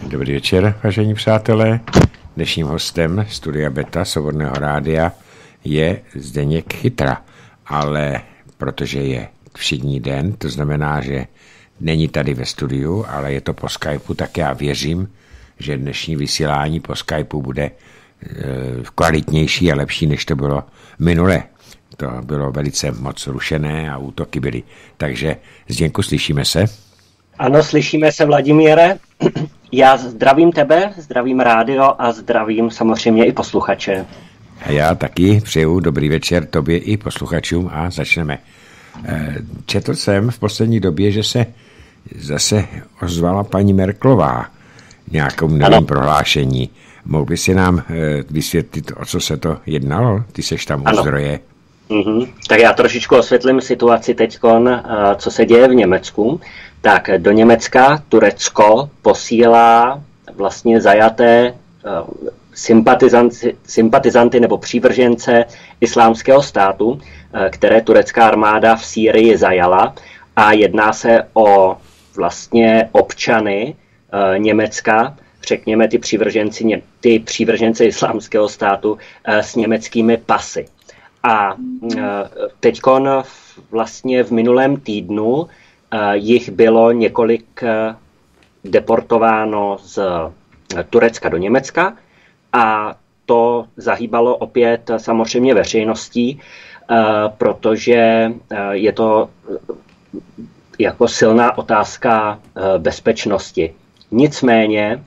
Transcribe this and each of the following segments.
Dobrý večer, vážení přátelé. Dnešním hostem Studia Beta Svobodného rádia je Zdeněk Chytra, ale protože je všední den, to znamená, že není tady ve studiu, ale je to po Skypeu, tak já věřím, že dnešní vysílání po Skypeu bude kvalitnější a lepší, než to bylo minule. To bylo velice moc rušené a útoky byly. Takže Zděňku, slyšíme se? Ano, slyšíme se, Vladimíre. Já zdravím tebe, zdravím rádio a zdravím samozřejmě i posluchače. A já taky přeju dobrý večer tobě i posluchačům a začneme. Četl jsem v poslední době, že se zase ozvala paní Merkelová nějakou novým prohlášení. Mohl by si nám vysvětlit, o co se to jednalo? Ty seš tam u zdroje. Tak já trošičku osvětlím situaci teďkon, co se děje v Německu. Tak do Německa Turecko posílá vlastně zajaté sympatizanty nebo přívržence Islámského státu, které turecká armáda v Sýrii zajala, a jedná se o vlastně občany Německa, řekněme ty přívržence Islámského státu s německými pasy. A teďkon vlastně v minulém týdnu jich bylo několik deportováno z Turecka do Německa a to zahýbalo opět samozřejmě veřejností, protože je to jako silná otázka bezpečnosti. Nicméně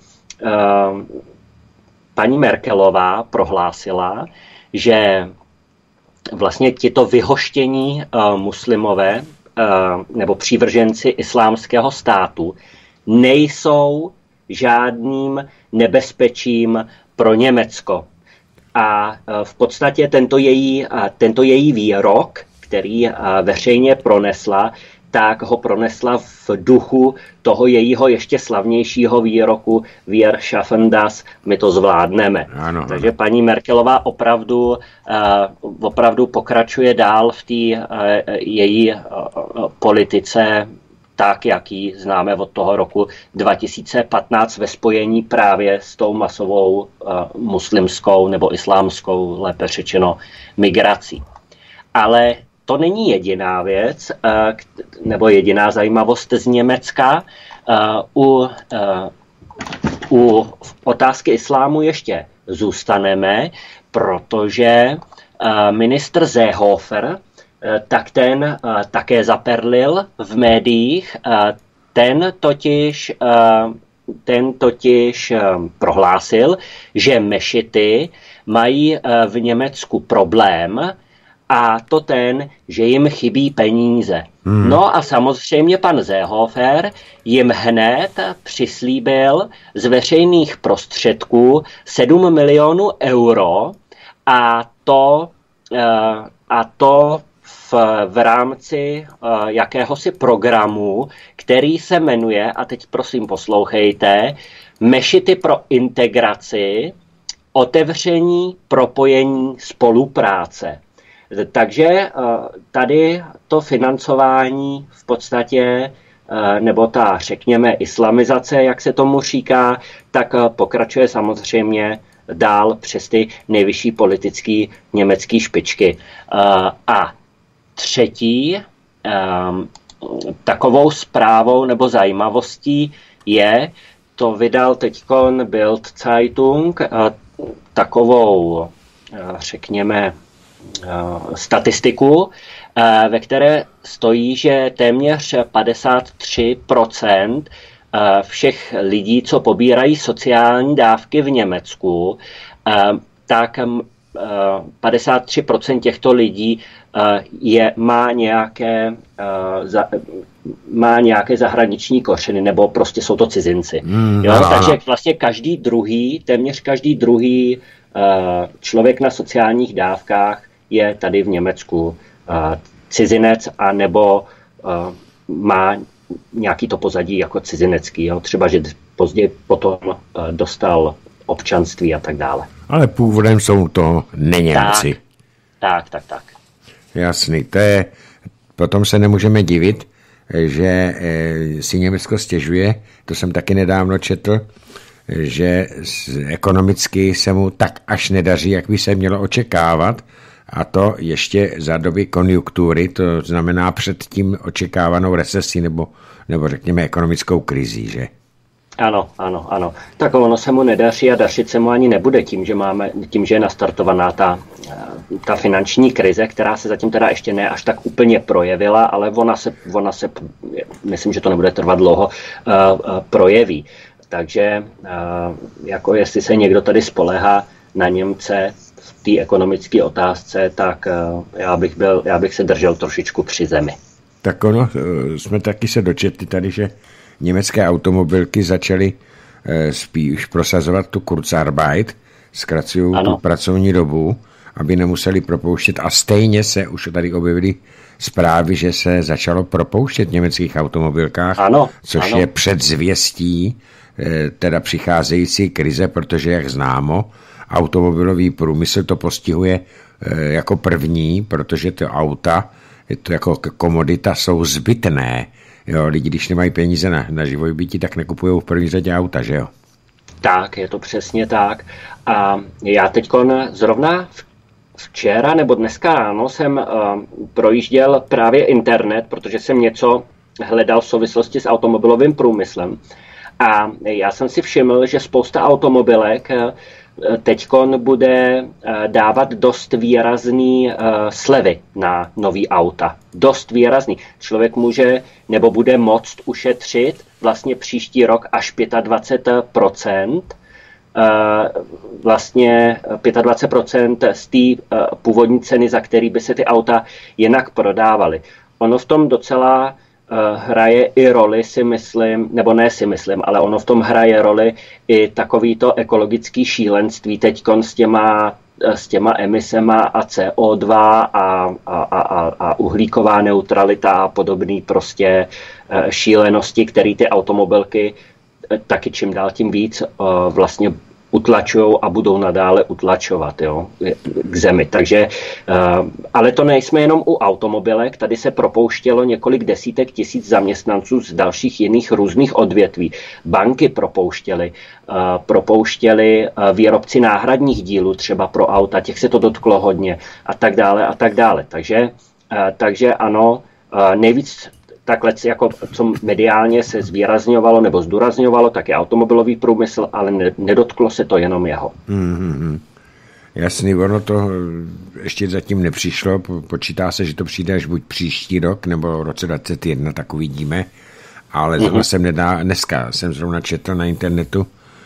paní Merkelová prohlásila, že vlastně tito vyhoštění muslimové nebo přívrženci Islámského státu nejsou žádným nebezpečím pro Německo. A v podstatě tento její výrok, který veřejně pronesla, tak ho pronesla v duchu toho jejího ještě slavnějšího výroku Wir schaffen das, my to zvládneme. Ano. Takže paní Merkelová opravdu pokračuje dál v té její politice, tak, jak ji známe od toho roku 2015 ve spojení právě s tou masovou muslimskou nebo islámskou, lépe řečeno, migrací. Ale to není jediná věc, nebo jediná zajímavost z Německa. U otázky islámu ještě zůstaneme, protože ministr Seehofer, tak ten také zaperlil v médiích. Ten totiž prohlásil, že mešity mají v Německu problém, a to ten, že jim chybí peníze. No a samozřejmě pan Seehofer jim hned přislíbil z veřejných prostředků 7 milionů euro a to v rámci jakéhosi programu, který se jmenuje, a teď prosím poslouchejte, Mešity pro integraci, otevření, propojení, spolupráce. Takže tady to financování v podstatě, nebo ta, řekněme, islamizace, jak se tomu říká, tak pokračuje samozřejmě dál přes ty nejvyšší politické německé špičky. A třetí takovou zprávou nebo zajímavostí je, to vydal teďkon Bild Zeitung, takovou, řekněme, statistiku, ve které stojí, že téměř 53% všech lidí, co pobírají sociální dávky v Německu, tak 53% těchto lidí má nějaké zahraniční kořeny, nebo prostě jsou to cizinci. Takže vlastně téměř každý druhý člověk na sociálních dávkách je tady v Německu cizinec, a nebo má nějaký to pozadí jako cizinecký. Jo? Třeba, že později potom dostal občanství a tak dále. Ale původem jsou to neněmci. Tak. Jasný, potom se nemůžeme divit, že si Německo stěžuje, to jsem taky nedávno četl, že ekonomicky se mu tak až nedaří, jak by se mělo očekávat, a to ještě za doby konjunktury, to znamená před tím očekávanou recesí nebo řekněme ekonomickou krizí, že? Ano. Tak ono se mu nedaří a dařit se mu ani nebude tím, že je nastartovaná ta finanční krize, která se zatím teda ještě ne až tak úplně projevila, ale ona se myslím, že to nebude trvat dlouho, projeví. Takže jako jestli se někdo tady spoléhá na Němce v té ekonomické otázce, tak já bych se držel trošičku při zemi. Tak ono, jsme taky se dočetli tady, že německé automobilky začaly spíš prosazovat tu Kurzarbeit, zkracují tu pracovní dobu, aby nemuseli propouštět. A stejně se už tady objevily zprávy, že se začalo propouštět v německých automobilkách, což je předzvěstí teda přicházející krize, protože, jak známo, automobilový průmysl to postihuje jako první, protože ty auta, to jako komodita, jsou zbytné. Jo, lidi, když nemají peníze na živobytí, tak nekupují v první řadě auta, že jo? Tak, je to přesně tak. A já teďkon zrovna včera nebo dneska ráno jsem projížděl právě internet, protože jsem něco hledal v souvislosti s automobilovým průmyslem. A já jsem si všiml, že spousta automobilek teďkon bude dávat dost výrazný slevy na nový auta. Dost výrazný. Člověk může nebo bude moct ušetřit vlastně příští rok až 25%. Vlastně 25% z té původní ceny, za který by se ty auta jinak prodávaly. Ono v tom docela hraje i roli, si myslím, nebo ne si myslím, ale ono v tom hraje roli i takovýto ekologický šílenství teďkon s těma emisema a CO2 a uhlíková neutralita a podobný prostě šílenosti, které ty automobilky taky čím dál tím víc vlastně utlačují a budou nadále utlačovat, jo, k zemi. Takže, ale to nejsme jenom u automobilek, tady se propouštělo několik desítek tisíc zaměstnanců z dalších jiných různých odvětví. Banky propouštěli výrobci náhradních dílů třeba pro auta, těch se to dotklo hodně a tak dále. Takže ano, nejvíc takhle, jako co mediálně se zvýrazňovalo nebo zdůrazňovalo, tak je automobilový průmysl, ale nedotklo se to jenom jeho. Jasný, ono to ještě zatím nepřišlo, počítá se, že to přijde až buď příští rok, nebo v roce 2021, tak uvidíme, ale dneska jsem zrovna četl na internetu,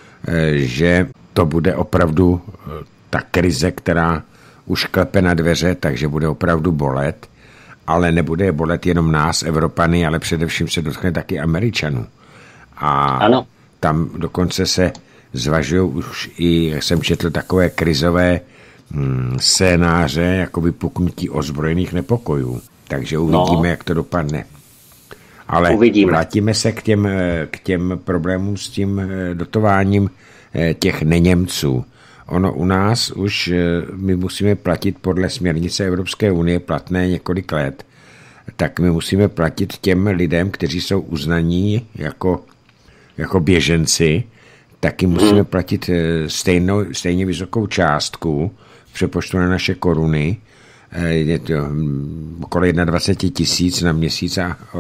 že to bude opravdu ta krize, která už klepe na dveře, takže bude opravdu bolet, ale nebude bolet jenom nás, Evropany, ale především se dotkne taky Američanů. A tam dokonce se zvažují už i, jak jsem četl, takové krizové scénáře, jako vypuknutí ozbrojených nepokojů. Takže uvidíme, jak to dopadne. Ale vrátíme se k těm problémům s tím dotováním těch neněmců. Ono u nás už my musíme platit podle směrnice Evropské unie platné několik let, tak my musíme platit těm lidem, kteří jsou uznaní jako běženci, taky musíme platit stejně vysokou částku v přepočtu na naše koruny, je to okolo 21 000 na měsíc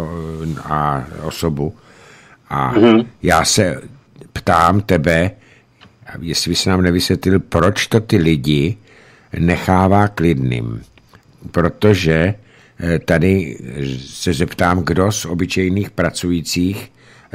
a osobu. A já se ptám tebe, jestli bys nám nevysvětlil, proč to ty lidi nechává klidným. Protože tady se zeptám, kdo z obyčejných pracujících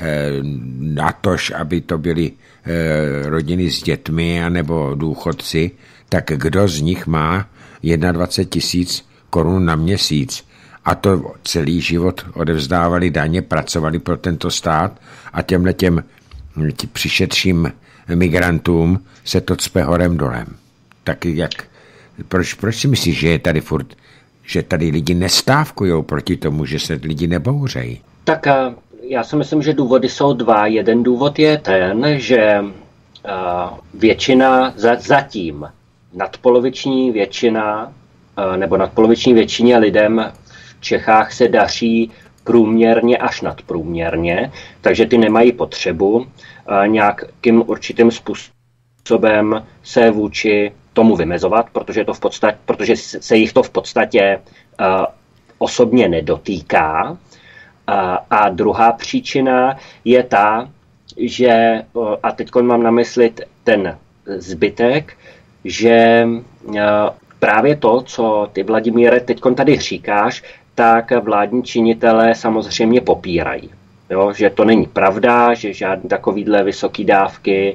natož, aby to byly rodiny s dětmi anebo důchodci, tak kdo z nich má 21 000 korun na měsíc. A to celý život odevzdávali daně, pracovali pro tento stát a těm přišedším migrantům se to cpe horem dolem. Tak proč si myslíš, že je tady furt, že tady lidi nestávkujou proti tomu, že se lidi nebouřejí? Tak já si myslím, že důvody jsou dva. Jeden důvod je ten, že většina, zatím nadpoloviční většina, nebo nadpoloviční většině lidem v Čechách se daří průměrně až nadprůměrně, takže ty nemají potřebu nějakým určitým způsobem se vůči tomu vymezovat, protože se jich to v podstatě osobně nedotýká. A druhá příčina je ta, že, a teď mám na mysli ten zbytek, že právě to, co ty, Vladimíre, teď tady říkáš, tak vládní činitelé samozřejmě popírají. Jo? Že to není pravda, že žádné takovýhle vysoké dávky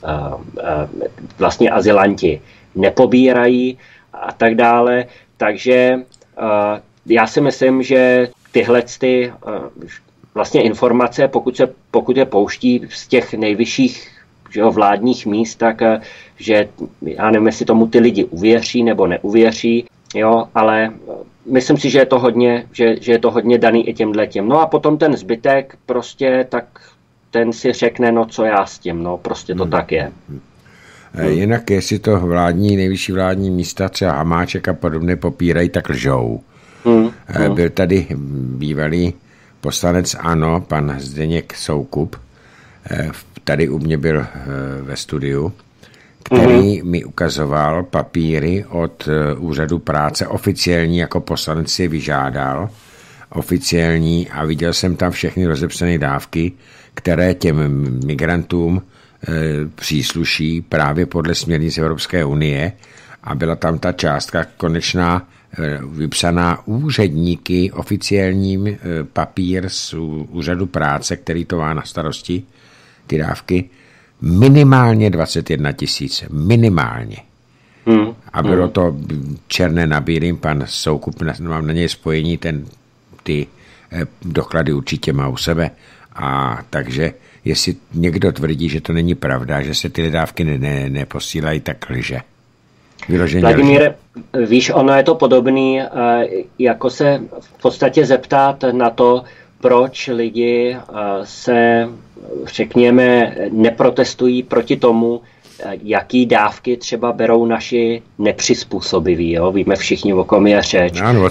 vlastně azylanti nepobírají a tak dále. Takže já si myslím, že tyhle vlastně informace, pokud je pouští z těch nejvyšších vládních míst, tak že já nevím, jestli tomu ty lidi uvěří nebo neuvěří, jo, ale myslím si, že je to hodně daný i těmhletěm. No a potom ten zbytek prostě tak ten si řekne, no co já s tím, no prostě to tak je. Jinak jestli to nejvyšší vládní místa, třeba Hamáček a podobně popírají, tak lžou. Byl tady bývalý poslanec ANO, pan Zdeněk Soukup, tady u mě byl ve studiu, který mi ukazoval papíry od úřadu práce, oficiální, jako poslanec si vyžádal, oficiální, a viděl jsem tam všechny rozepsané dávky, které těm migrantům přísluší právě podle směrnic Evropské unie, a byla tam ta částka konečná vypsaná úředníky, oficiálním papír z úřadu práce, který to má na starosti, ty dávky, minimálně 21 000. Minimálně. A bylo to černé na bílým, pan Soukup, mám na něj spojení, ty doklady určitě má u sebe. A takže jestli někdo tvrdí, že to není pravda, že se ty dávky neposílají, tak lže. Vladimíre, víš, ono je to podobný, jako se v podstatě zeptat na to, proč lidi se, řekněme, neprotestují proti tomu, jaký dávky třeba berou naši nepřizpůsobiví. Jo? Víme všichni, o kom je řeč. Ano,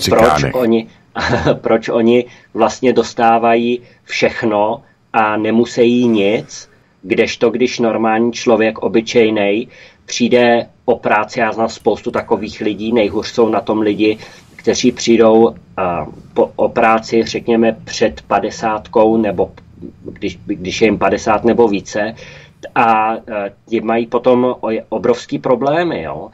proč oni vlastně dostávají všechno a nemusí nic, kdežto, když normální člověk, obyčejnej, přijde o práci, já znám spoustu takových lidí, nejhůř jsou na tom lidi, kteří přijdou o práci, řekněme, před 50, nebo když je jim 50 nebo více, a ti mají potom obrovský problémy. Jo?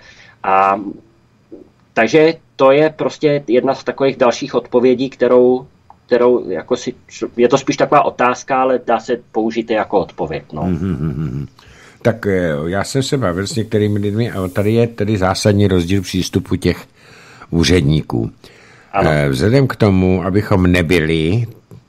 Takže to je prostě jedna z takových dalších odpovědí, kterou jako je to spíš taková otázka, ale dá se použít jako odpověď. No. Tak já jsem se bavil s některými lidmi a tady je tedy zásadní rozdíl přístupu těch úředníků. Ano. Vzhledem k tomu, abychom nebyli,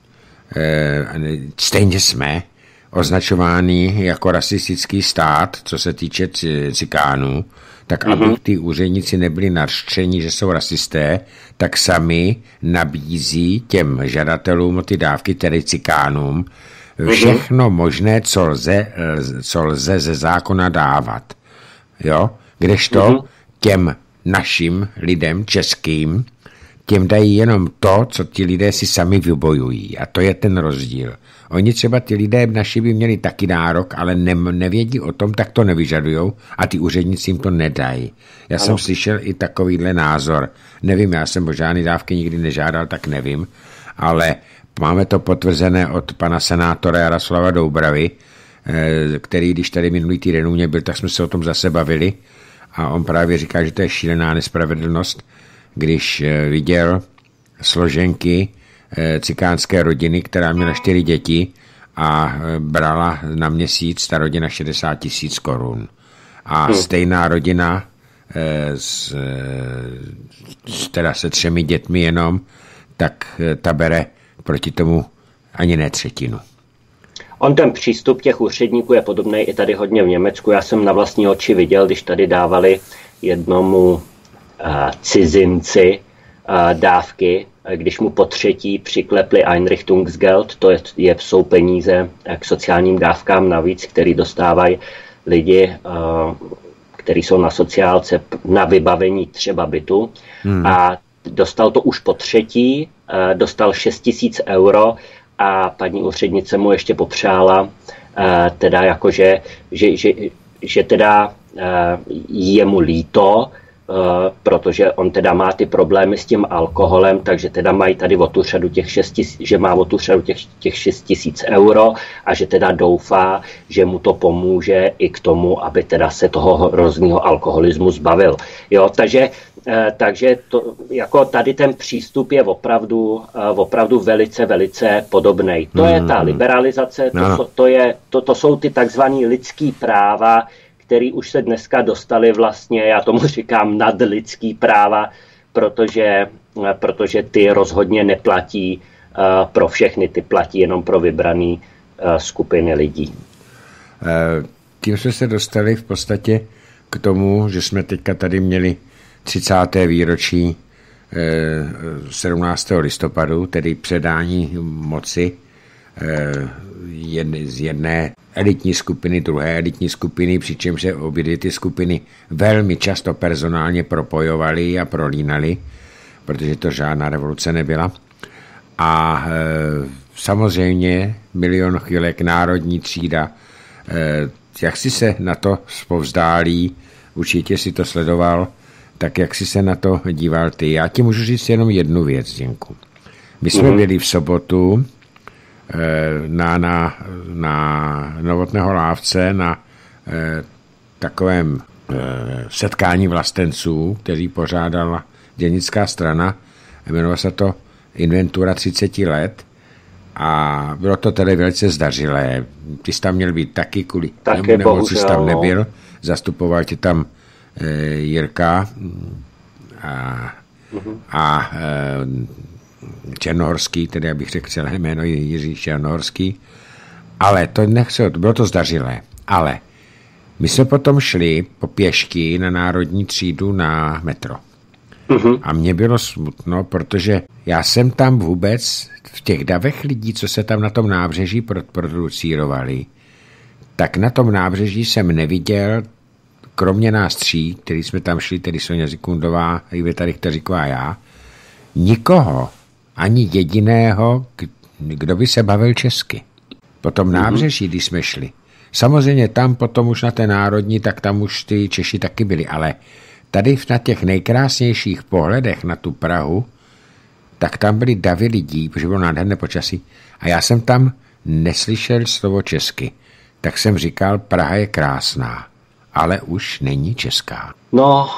stejně jsme označováni jako rasistický stát, co se týče cikánů, tak aby ty úředníci nebyli nařčeni, že jsou rasisté, tak sami nabízí těm žadatelům o ty dávky, tedy cikánům, všechno možné, co lze ze zákona dávat. Jo? Kdežto těm našim lidem, českým, těm dají jenom to, co ti lidé si sami vybojují. A to je ten rozdíl. Oni třeba ty lidé naši by měli taky nárok, ale nevědí o tom, tak to nevyžadujou a ty úředníci jim to nedají. Já jsem slyšel i takovýhle názor. Nevím, já jsem o žádný dávky nikdy nežádal, tak nevím, ale máme to potvrzené od pana senátora Jaroslava Doubravy, který, když tady minulý týden u mě byl, tak jsme se o tom zase bavili a on právě říká, že to je šílená nespravedlnost, když viděl složenky cikánské rodiny, která měla 4 děti a brala na měsíc ta rodina 60 000 korun. A stejná rodina teda se 3 dětmi jenom, tak ta bere proti tomu ani ne 1/3. On ten přístup těch úředníků je podobný i tady hodně v Německu. Já jsem na vlastní oči viděl, když tady dávali jednomu cizinci dávky, když mu po 3. přiklepli Einrichtungsgeld, jsou peníze k sociálním dávkám navíc, který dostávají lidi, kteří jsou na sociálce na vybavení třeba bytu. A dostal to už po třetí, dostal 6 000 euro a paní úřednice mu ještě popřála, teda jakože, že teda je mu líto, protože on teda má ty problémy s tím alkoholem, takže teda mají tady o tu řadu že má o tu řadu těch 6 000 euro a že teda doufá, že mu to pomůže i k tomu, aby teda se toho hrozného alkoholismu zbavil. Jo, takže to, jako tady ten přístup je opravdu velice, velice podobný. To je ta liberalizace, to jsou ty takzvané lidský práva, který už se dneska dostali vlastně, já tomu říkám nadlidský práva, protože ty rozhodně neplatí pro všechny, ty platí jenom pro vybrané skupiny lidí. Tím jsme se dostali v podstatě k tomu, že jsme teďka tady měli 30. výročí 17. listopadu, tedy předání moci z jedné elitní skupiny, druhé elitní skupiny, přičemž se obě ty skupiny velmi často personálně propojovaly a prolínaly, protože to žádná revoluce nebyla. A samozřejmě milion chvilek, národní třída, jak si se na to zpovzdálí, určitě si to sledoval, tak jak si se na to díval ty. Já ti můžu říct jenom jednu věc, Zdenku. My jsme byli v sobotu na Novotného Lávce na takovém setkání vlastenců, který pořádala dělnická strana. Jmenovalo se to Inventura 30 let a bylo to tedy velice zdařilé. Ty jsi tam měl být taky kvůli nemoci jsi tam nebyl. Zastupoval ti tam Jirka a Černohorský, tedy abych řekl celé jméno Jiří Černohorský, ale to nechce, bylo to zdařilé, ale my jsme potom šli po pěšky na Národní třídu na metro. A mně bylo smutno, protože já jsem tam vůbec v těch davech lidí, co se tam na tom nábřeží producírovali, tak na tom nábřeží jsem neviděl, kromě nás tří, který jsme tam šli, tedy Soňa Zikundová, Iveta Richteříková a já, nikoho, ani jediného, kdo by se bavil česky. Po tom nábřeží, když jsme šli. Samozřejmě tam potom už na té národní, tak tam už ty Češi taky byli, ale tady na těch nejkrásnějších pohledech na tu Prahu, tak tam byly davy lidí, protože bylo nádherné počasí a já jsem tam neslyšel slovo česky. Tak jsem říkal, Praha je krásná, ale už není česká. No,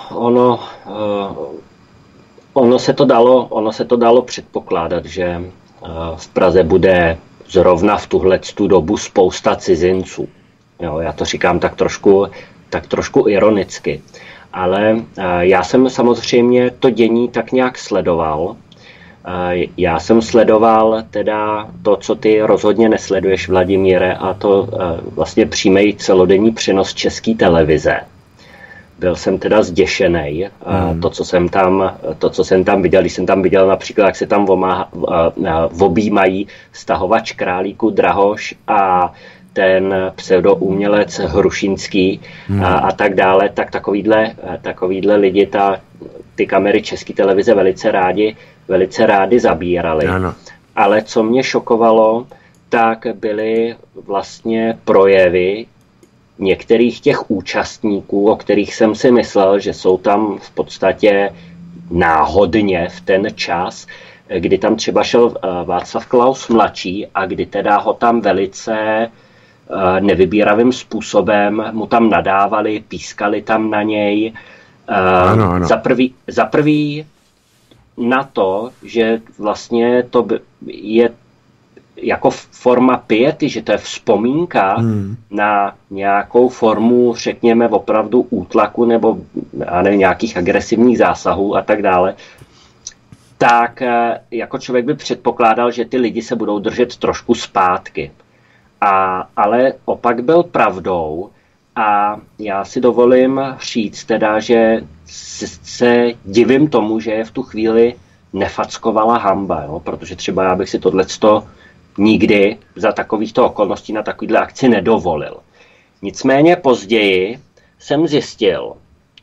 ono se to dalo předpokládat, že v Praze bude zrovna v tuhletu dobu spousta cizinců. Jo, já to říkám tak trošku ironicky. Ale já jsem samozřejmě to dění tak nějak sledoval. Já jsem sledoval teda to, co ty rozhodně nesleduješ, Vladimíre, a to vlastně přímý celodenní přenos České televize. Byl jsem teda zděšenej, to, co jsem tam viděl, když jsem tam viděl například, jak se tam objímají stahovač Králíku Drahoš a ten pseudoumělec Hrušínský a tak dále, tak takovýhle lidi ty kamery České televize velice rádi zabírali. Ano. Ale co mě šokovalo, tak byly vlastně projevy některých těch účastníků, o kterých jsem si myslel, že jsou tam v podstatě náhodně v ten čas, kdy tam třeba šel Václav Klaus mladší a kdy teda ho tam velice nevybíravým způsobem mu tam nadávali, pískali tam na něj. Ano. Za prvý na to, že vlastně to je jako forma piety, že to je vzpomínka na nějakou formu, řekněme, opravdu útlaku nebo nějakých agresivních zásahů a tak dále, tak jako člověk by předpokládal, že ty lidi se budou držet trošku zpátky. Ale opak byl pravdou a já si dovolím říct teda, že se divím tomu, že je v tu chvíli nefackovala hanba, jo? Protože třeba já bych si tohleto nikdy za takovýchto okolností na takovýhle akci nedovolil. Nicméně později jsem zjistil,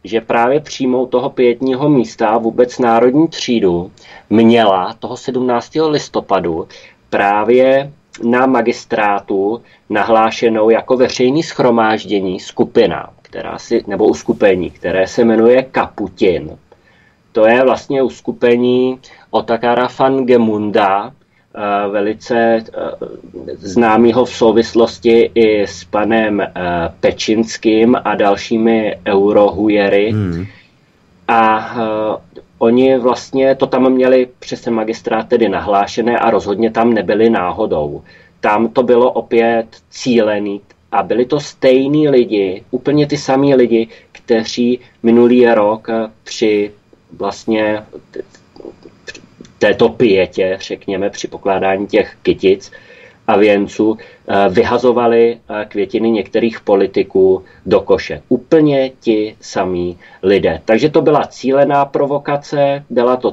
že právě přímou toho pietního místa a vůbec národní třídu měla toho 17. listopadu právě na magistrátu nahlášenou jako veřejný shromáždění skupina, nebo uskupení, které se jmenuje Kaputin. To je vlastně uskupení Otakara van Gemunda, velice známýho v souvislosti i s panem Pečinským a dalšími eurohujery. A oni vlastně to tam měli přes ten magistrát tedy nahlášené a rozhodně tam nebyli náhodou. Tam to bylo opět cílený a byli to stejní lidi, úplně ty samí lidi, kteří minulý rok při vlastně této pietě, řekněme, při pokládání těch kytic a věnců, vyhazovali květiny některých politiků do koše. Úplně ti samí lidé. Takže to byla cílená provokace,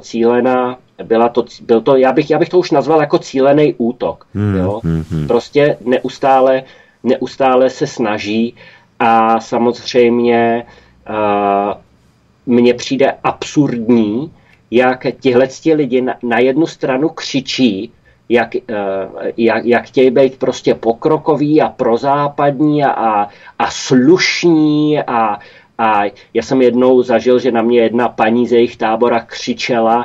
já bych to už nazval jako cílený útok. Jo? Prostě neustále se snaží a samozřejmě mně přijde absurdní, jak tihleti lidi na jednu stranu křičí, jak chtějí být prostě pokrokoví a prozápadní a slušní a já jsem jednou zažil, že na mě jedna paní z jejich tábora křičela,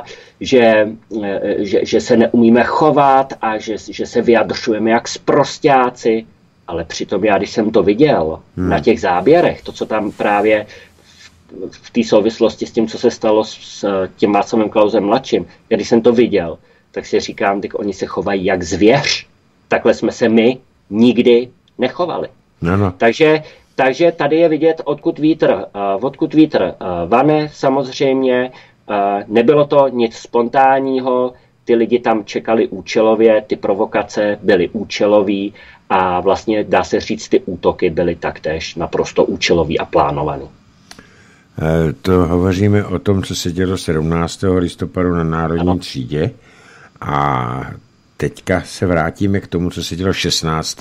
že se neumíme chovat a že se vyjadřujeme jak sprosťáci, ale přitom já, když jsem to viděl na těch záběrech, to, co tam právě v té souvislosti s tím, co se stalo s tím Václavem Klausem mladším, když jsem to viděl, tak si říkám, tak oni se chovají jak zvěř. Takhle jsme se my nikdy nechovali. No. Takže tady je vidět, odkud vítr vane, samozřejmě. Nebylo to nic spontánního, ty lidi tam čekali účelově, ty provokace byly účelový a vlastně dá se říct, ty útoky byly taktéž naprosto účelový a plánovaný. To hovoříme o tom, co se dělo 17. listopadu na Národní třídě a teďka se vrátíme k tomu, co se dělo 16.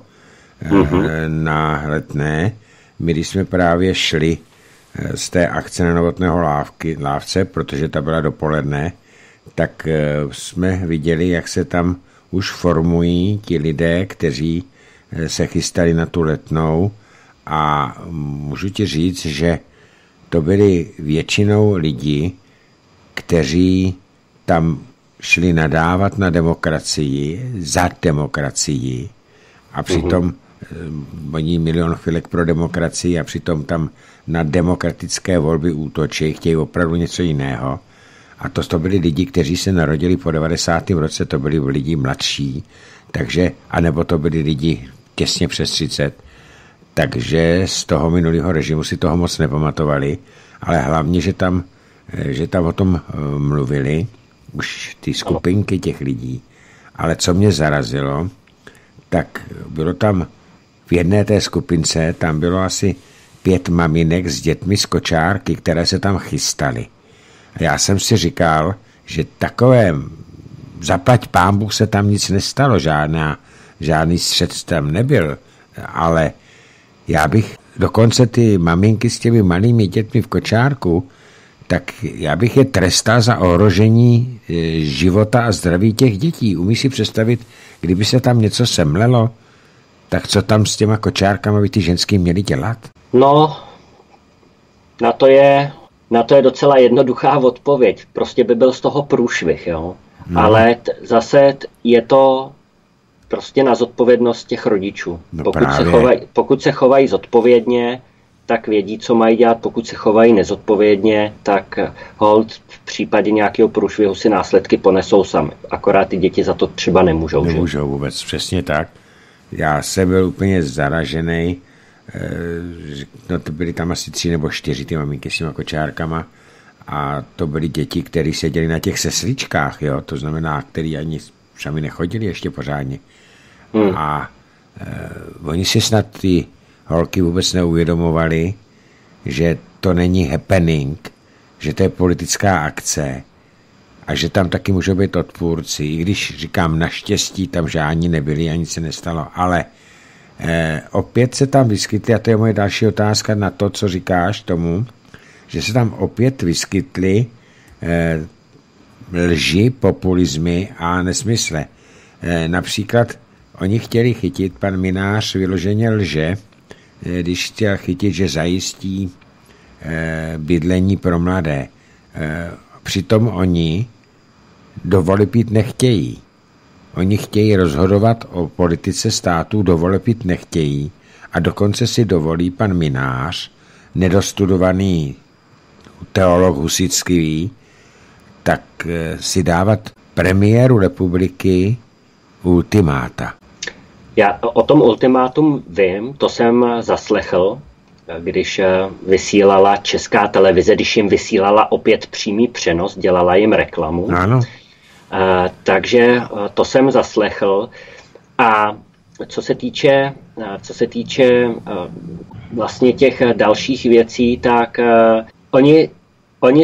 na Letné. My, když jsme právě šli z té akce na Novotného lávce, protože ta byla dopoledne, tak jsme viděli, jak se tam už formují ti lidé, kteří se chystali na tu Letnou a můžu ti říct, že to byli většinou lidi, kteří tam šli nadávat na demokracii, za demokracii a přitom oni milion chvilek pro demokracii a přitom tam na demokratické volby útočí, chtějí opravdu něco jiného. A to byli lidi, kteří se narodili po 90. roce, to byli lidi mladší, takže, anebo to byli lidi těsně přes 30, takže z toho minulého režimu si toho moc nepamatovali, ale hlavně, že tam o tom mluvili už ty skupinky těch lidí. Ale co mě zarazilo, tak bylo tam v jedné té skupince, tam bylo asi 5 maminek s dětmi z kočárky, které se tam chystaly. A já jsem si říkal, že takové zaplať pánbůh se tam nic nestalo, žádný střet tam nebyl, ale já bych dokonce ty maminky s těmi malými dětmi v kočárku, tak já bych je trestal za ohrožení života a zdraví těch dětí. Umíš si představit, kdyby se tam něco semlelo, tak co tam s těma kočárkama by ty ženský měly dělat? No, na to je docela jednoduchá odpověď. Prostě by byl z toho průšvih, jo. No. Ale zase je to prostě na zodpovědnost těch rodičů. No pokud se chovají zodpovědně, tak vědí, co mají dělat. Pokud se chovají nezodpovědně, tak hold v případě nějakého průšvihu si následky ponesou sami. Akorát ty děti za to třeba nemůžou. Nemůžou vůbec, přesně tak. Já jsem byl úplně zaražený. No to byly tam asi 3 nebo 4 ty maminky s těma kočárkama a to byly děti, které seděly na těch sesličkách, jo, to znamená, který ani sami nechodili ještě pořádně. A oni si snad ty holky vůbec neuvědomovali, že to není happening, že to je politická akce a že tam taky můžou být odpůrci, i když říkám naštěstí, tam žádní nebyli a nic se nestalo, ale opět se tam vyskytly, a to je moje další otázka na to, co říkáš tomu, že se tam opět vyskytly lži, populizmy a nesmysle. Například oni chtěli chytit, pan Minář vyloženě lže, když chtěl chytit, že zajistí bydlení pro mladé. Přitom oni do voleb jít nechtějí. Oni chtějí rozhodovat o politice státu, do voleb jít nechtějí a dokonce si dovolí pan Minář, nedostudovaný teolog husitský, tak si dávat premiéru republiky ultimáta. Já o tom ultimátum vím, to jsem zaslechl, když vysílala Česká televize, když jim vysílala opět přímý přenos, dělala jim reklamu. Ano. Takže to jsem zaslechl. A co se týče vlastně těch dalších věcí, tak oni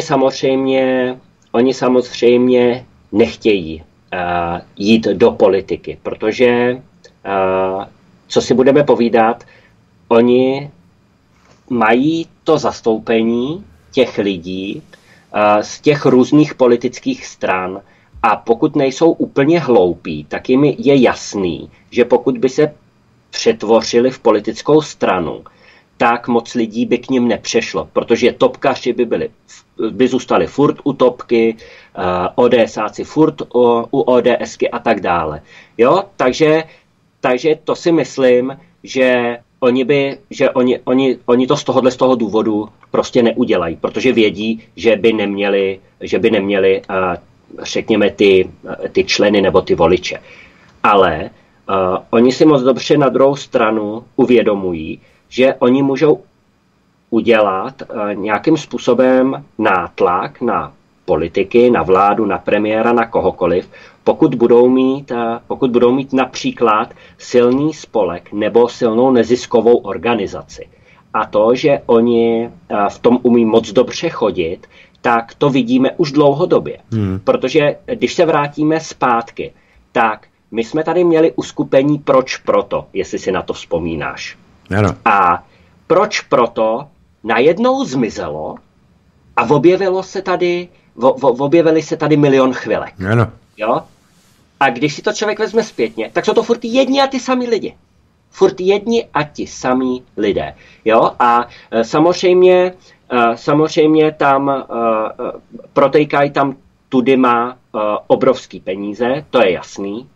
samozřejmě nechtějí jít do politiky, protože co si budeme povídat, oni mají to zastoupení těch lidí z těch různých politických stran a pokud nejsou úplně hloupí, tak jim je jasný, že pokud by se přetvořili v politickou stranu, tak moc lidí by k nim nepřešlo, protože topkaři by zůstali furt u topky, ODSáci furt u ODSky a tak dále. Jo? Takže to si myslím, že oni to z toho důvodu prostě neudělají, protože vědí, že by neměli řekněme ty členy nebo ty voliče. Ale oni si moc dobře na druhou stranu uvědomují, že oni můžou udělat nějakým způsobem nátlak na politiky, na vládu, na premiéra, na kohokoliv, pokud budou mít například silný spolek nebo silnou neziskovou organizaci. A to, že oni v tom umí moc dobře chodit, tak to vidíme už dlouhodobě. Protože když se vrátíme zpátky, tak my jsme tady měli uskupení Proč proto, jestli si na to vzpomínáš. Ano. A Proč proto najednou zmizelo a objevily se tady milion chvilek. Ano. Jo? A když si to člověk vezme zpětně, tak jsou to furt jedni a ty samý lidi. Furt jedni a ti samý lidé. Jo? A samozřejmě tam protejkají tam tudy má obrovský peníze, to je jasný,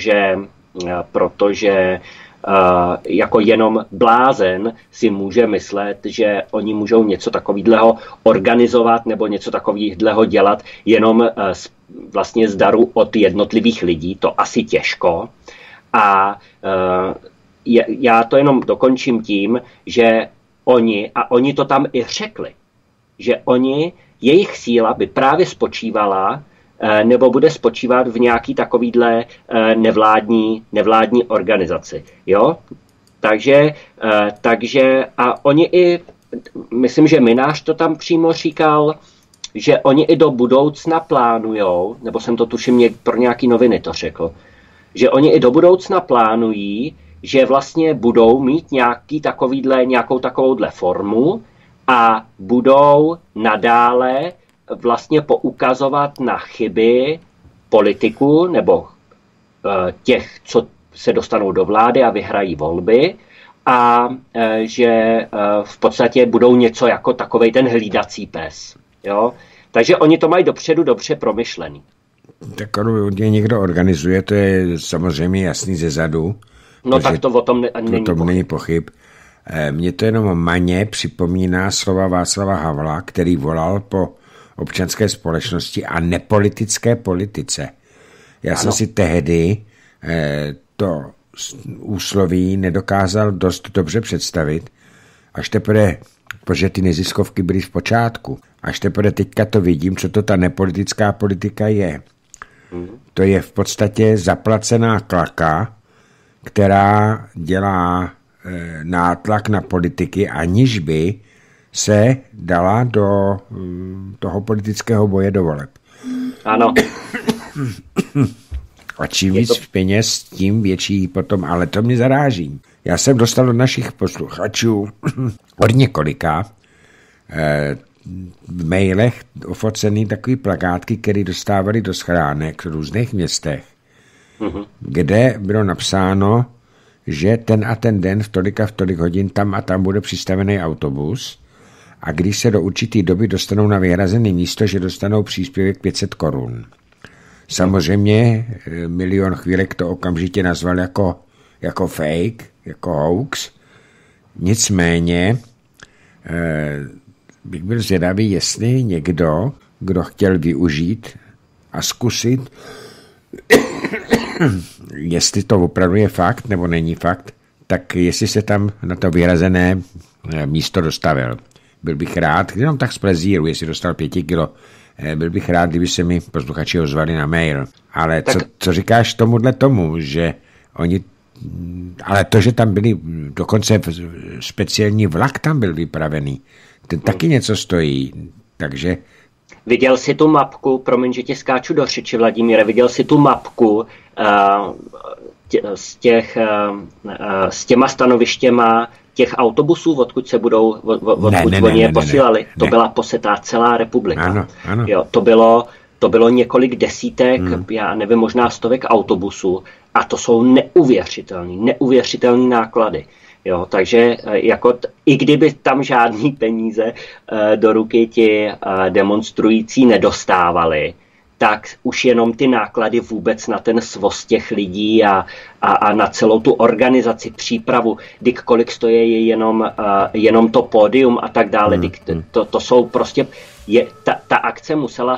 protože jako jenom blázen si může myslet, že oni můžou něco takového organizovat nebo něco takového dělat jenom vlastně z daru od jednotlivých lidí, to asi těžko. A já to jenom dokončím tím, že oni to tam i řekli, že jejich síla by právě spočívala nebo bude spočívat v nějaký takovýhle nevládní organizaci. Jo? Takže a oni i, myslím, že Minář to tam přímo říkal, že oni i do budoucna plánujou, nebo jsem to tuším pro nějaký noviny to řekl, že oni i do budoucna plánují, že vlastně budou mít nějakou takovouhle formu a budou nadále vlastně poukazovat na chyby politiků nebo těch, co se dostanou do vlády a vyhrají volby a že v podstatě budou něco jako takovej ten hlídací pes. Jo? Takže oni to mají dopředu dobře promyšlený. Tak někdo organizuje, to je samozřejmě jasný zezadu. No tak to o tom není pochyb. Mně to jenom maně připomíná slova Václava Havla, který volal po občanské společnosti a nepolitické politice. Já jsem si tehdy to úsloví nedokázal dost dobře představit, až teprve, protože ty neziskovky byly v počátku, až teprve teďka to vidím, co to ta nepolitická politika je. To je v podstatě zaplacená klaka, která dělá nátlak na politiky, aniž by se dala do toho politického boje do voleb. Ano. A čím víc peněz, tím větší potom, ale to mě zaráží. Já jsem dostal od našich posluchačů od několika v mailech ofocený takový plakátky, které dostávali do schránek v různých městech, kde bylo napsáno, že ten a ten den v tolik a v tolik hodin tam a tam bude přistavený autobus a když se do určitý doby dostanou na vyhrazené místo, že dostanou příspěvek 500 korun. Samozřejmě Milion chvílek to okamžitě nazval jako fake, jako hoax. Nicméně bych byl zvědavý, jestli někdo, kdo chtěl využít a zkusit, jestli to opravdu je fakt nebo není fakt, tak jestli se tam na to vyhrazené místo dostavil. Byl bych rád, jenom tak z plezíru, jestli dostal 5 kilo, byl bych rád, kdyby se mi posluchači ozvali na mail. Ale co říkáš tomu, že oni, ale to, že tam byli, dokonce speciální vlak tam byl vypravený, ten taky něco stojí, takže... Viděl jsi tu mapku, promiň, že tě skáču do řeči, Vladimíre, viděl jsi tu mapku s těma stanovištěma těch autobusů, odkud se budou, odkud oni je posílali. To byla posetá celá republika. Ano. Jo, to bylo několik desítek, já nevím, možná stovek autobusů a to jsou neuvěřitelný náklady. Jo, takže i kdyby tam žádný peníze do ruky ti demonstrující nedostávali, tak už jenom ty náklady vůbec na ten svoz těch lidí a na celou tu organizaci, přípravu, kolik stojí jenom to pódium a tak dále. To jsou prostě, ta akce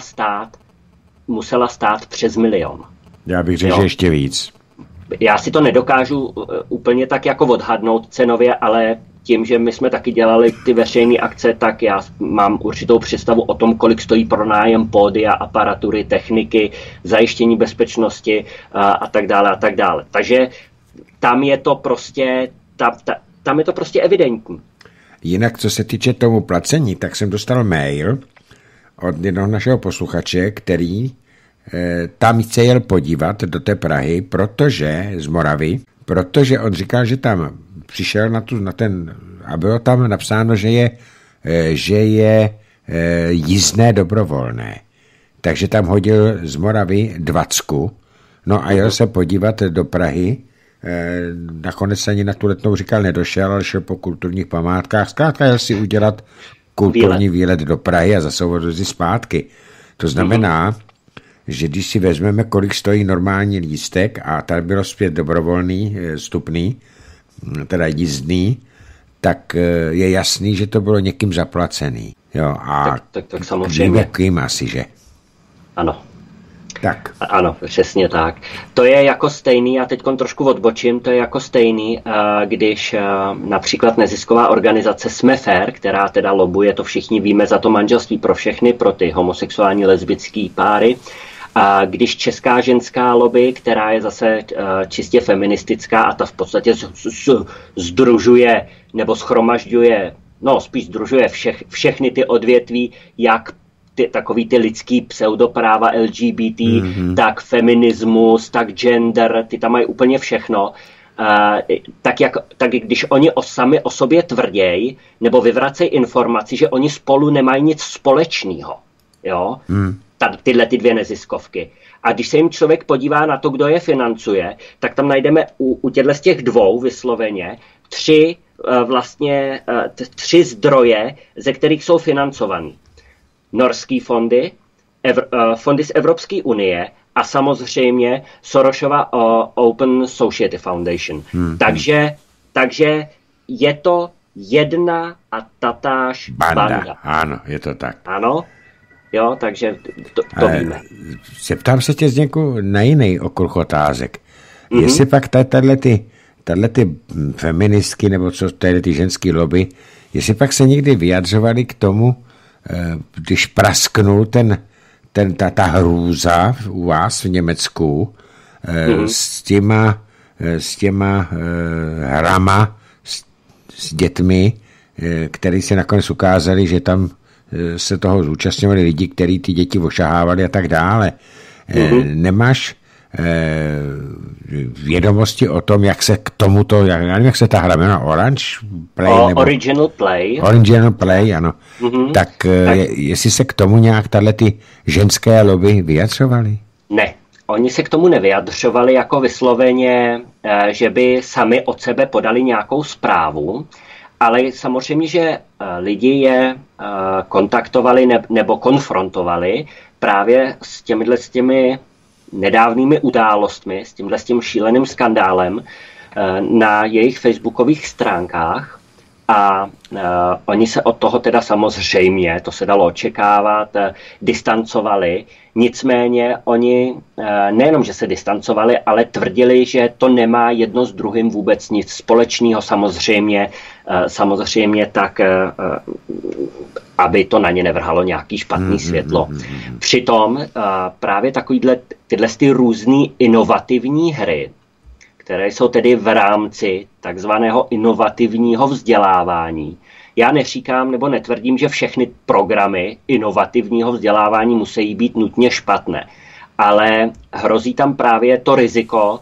musela stát přes 1 milion. Já bych řekl, že ještě víc. Já si to nedokážu úplně tak jako odhadnout cenově, ale tím, že my jsme taky dělali ty veřejné akce, tak já mám určitou představu o tom, kolik stojí pronájem pódia, aparatury, techniky, zajištění bezpečnosti a tak dále. Takže tam je to prostě, tam je to prostě evidentní. Jinak, co se týče tomu placení, tak jsem dostal mail od jednoho našeho posluchače, který tam se jel podívat do té Prahy, z Moravy, protože on říkal, že tam přišel na ten, a bylo tam napsáno, že je jízdné dobrovolné. Takže tam hodil z Moravy 20. No a jel se podívat do Prahy, nakonec ani na tu Letnou říkal nedošel, ale šel po kulturních památkách. Zkrátka jel si udělat kulturní výlet do Prahy a zase odvezli zpátky. To znamená, že když si vezmeme, kolik stojí normální lístek a tady bylo zpět dobrovolný, vstupný, teda jízdný, tak je jasný, že to bylo někým zaplacený. Jo, a tak samozřejmě. Kým asi, že? Ano. Tak. Ano, přesně tak. To je jako stejný, já teď trošku odbočím, to je jako stejný, když například nezisková organizace Jsme Fair, která teda lobuje, to všichni víme, za to manželství pro všechny, pro ty homosexuální lesbický páry, a když česká ženská lobby, která je zase čistě feministická a ta v podstatě združuje nebo schromažďuje, spíš združuje všechny ty odvětví, jak takový ty lidský pseudopráva LGBT, tak feminismus, tak gender, ty tam mají úplně všechno. Tak když oni sami o sobě tvrdějí nebo vyvracejí informaci, že oni spolu nemají nic společného, jo? Tyhle ty 2 neziskovky. A když se jim člověk podívá na to, kdo je financuje, tak tam najdeme u těchto z těch 2 vysloveně 3 zdroje, ze kterých jsou financovaný. Norský fondy, fondy z Evropské unie a samozřejmě Sorosova Open Society Foundation. Takže je to jedna a tatáž banda. Ano, je to tak. Ano, jo, takže to víme. Zeptám se tě, Zdeňku, na jiný okruh otázek. Jestli pak tahle ty feministky nebo co ty ženský lobby, jestli pak se někdy vyjadřovali k tomu, když prasknul ta hrůza u vás v Německu s těma hrama s dětmi, který se nakonec ukázali, že tam se toho zúčastňovali lidi, kteří ty děti ošahávali a tak dále. vědomosti o tom, jak se k tomuto, já nevím, jak se ta hra jmenuje, Orange Play? Nebo Original Play. Original Play, ano. Tak jestli se k tomu nějak ty ženské lobby vyjadřovaly? Ne, oni se k tomu nevyjadřovali jako vysloveně, že by sami od sebe podali nějakou zprávu, ale samozřejmě, že lidi je kontaktovali nebo konfrontovali právě s těmi nedávnými událostmi, s tím šíleným skandálem na jejich facebookových stránkách a oni se od toho teda samozřejmě, to se dalo očekávat, distancovali. Nicméně oni nejenom, že se distancovali, ale tvrdili, že to nemá jedno s druhým vůbec nic společného, samozřejmě tak, aby to na ně nevrhalo nějaký špatný světlo. Přitom právě tyhle různý inovativní hry, které jsou tedy v rámci takzvaného inovativního vzdělávání. Já neříkám nebo netvrdím, že všechny programy inovativního vzdělávání musí být nutně špatné, ale hrozí tam právě to riziko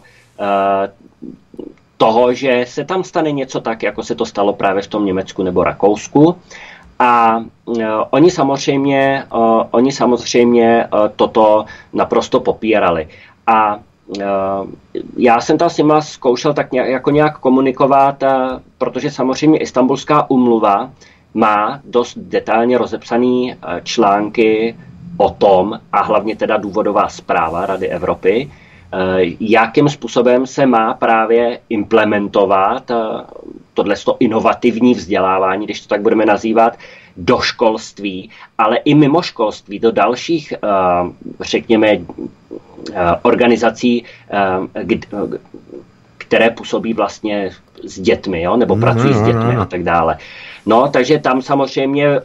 toho, že se tam stane něco tak, jako se to stalo právě v tom Německu nebo Rakousku. A oni samozřejmě toto naprosto popírali. A já jsem tam s nima zkoušel tak nějak komunikovat, protože samozřejmě Istanbulská úmluva má dost detailně rozepsané články o tom, a hlavně teda důvodová zpráva Rady Evropy, jakým způsobem se má právě implementovat tohleto inovativní vzdělávání, když to tak budeme nazývat, do školství, ale i mimo školství, do dalších, řekněme, organizací, které působí vlastně s dětmi, jo? Nebo pracují s dětmi a tak dále. No, takže tam samozřejmě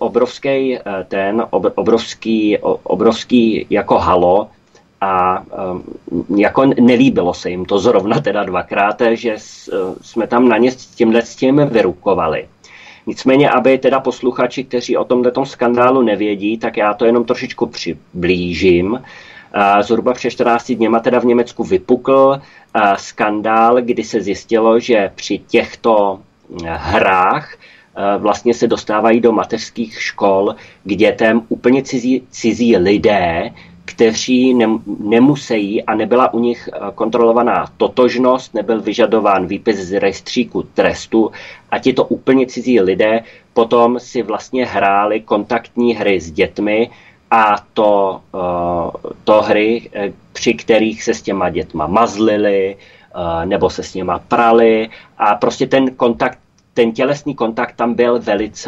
obrovský jako halo a jako nelíbilo se jim to zrovna teda dvakrát, že jsme tam na ně s tím vyrukovali. Nicméně, aby teda posluchači, kteří o tomto skandálu nevědí, tak já to jenom trošičku přiblížím. Zhruba před 14 dněma teda v Německu vypukl skandál, kdy se zjistilo, že při těchto hrách vlastně se dostávají do mateřských škol k dětem úplně cizí lidé, kteří nemusí a nebyla u nich kontrolovaná totožnost, nebyl vyžadován výpis z rejstříku trestu a tito úplně cizí lidé potom si vlastně hráli kontaktní hry s dětmi a to hry, při kterých se s těma dětma mazlili nebo se s něma prali a prostě ten tělesný kontakt tam byl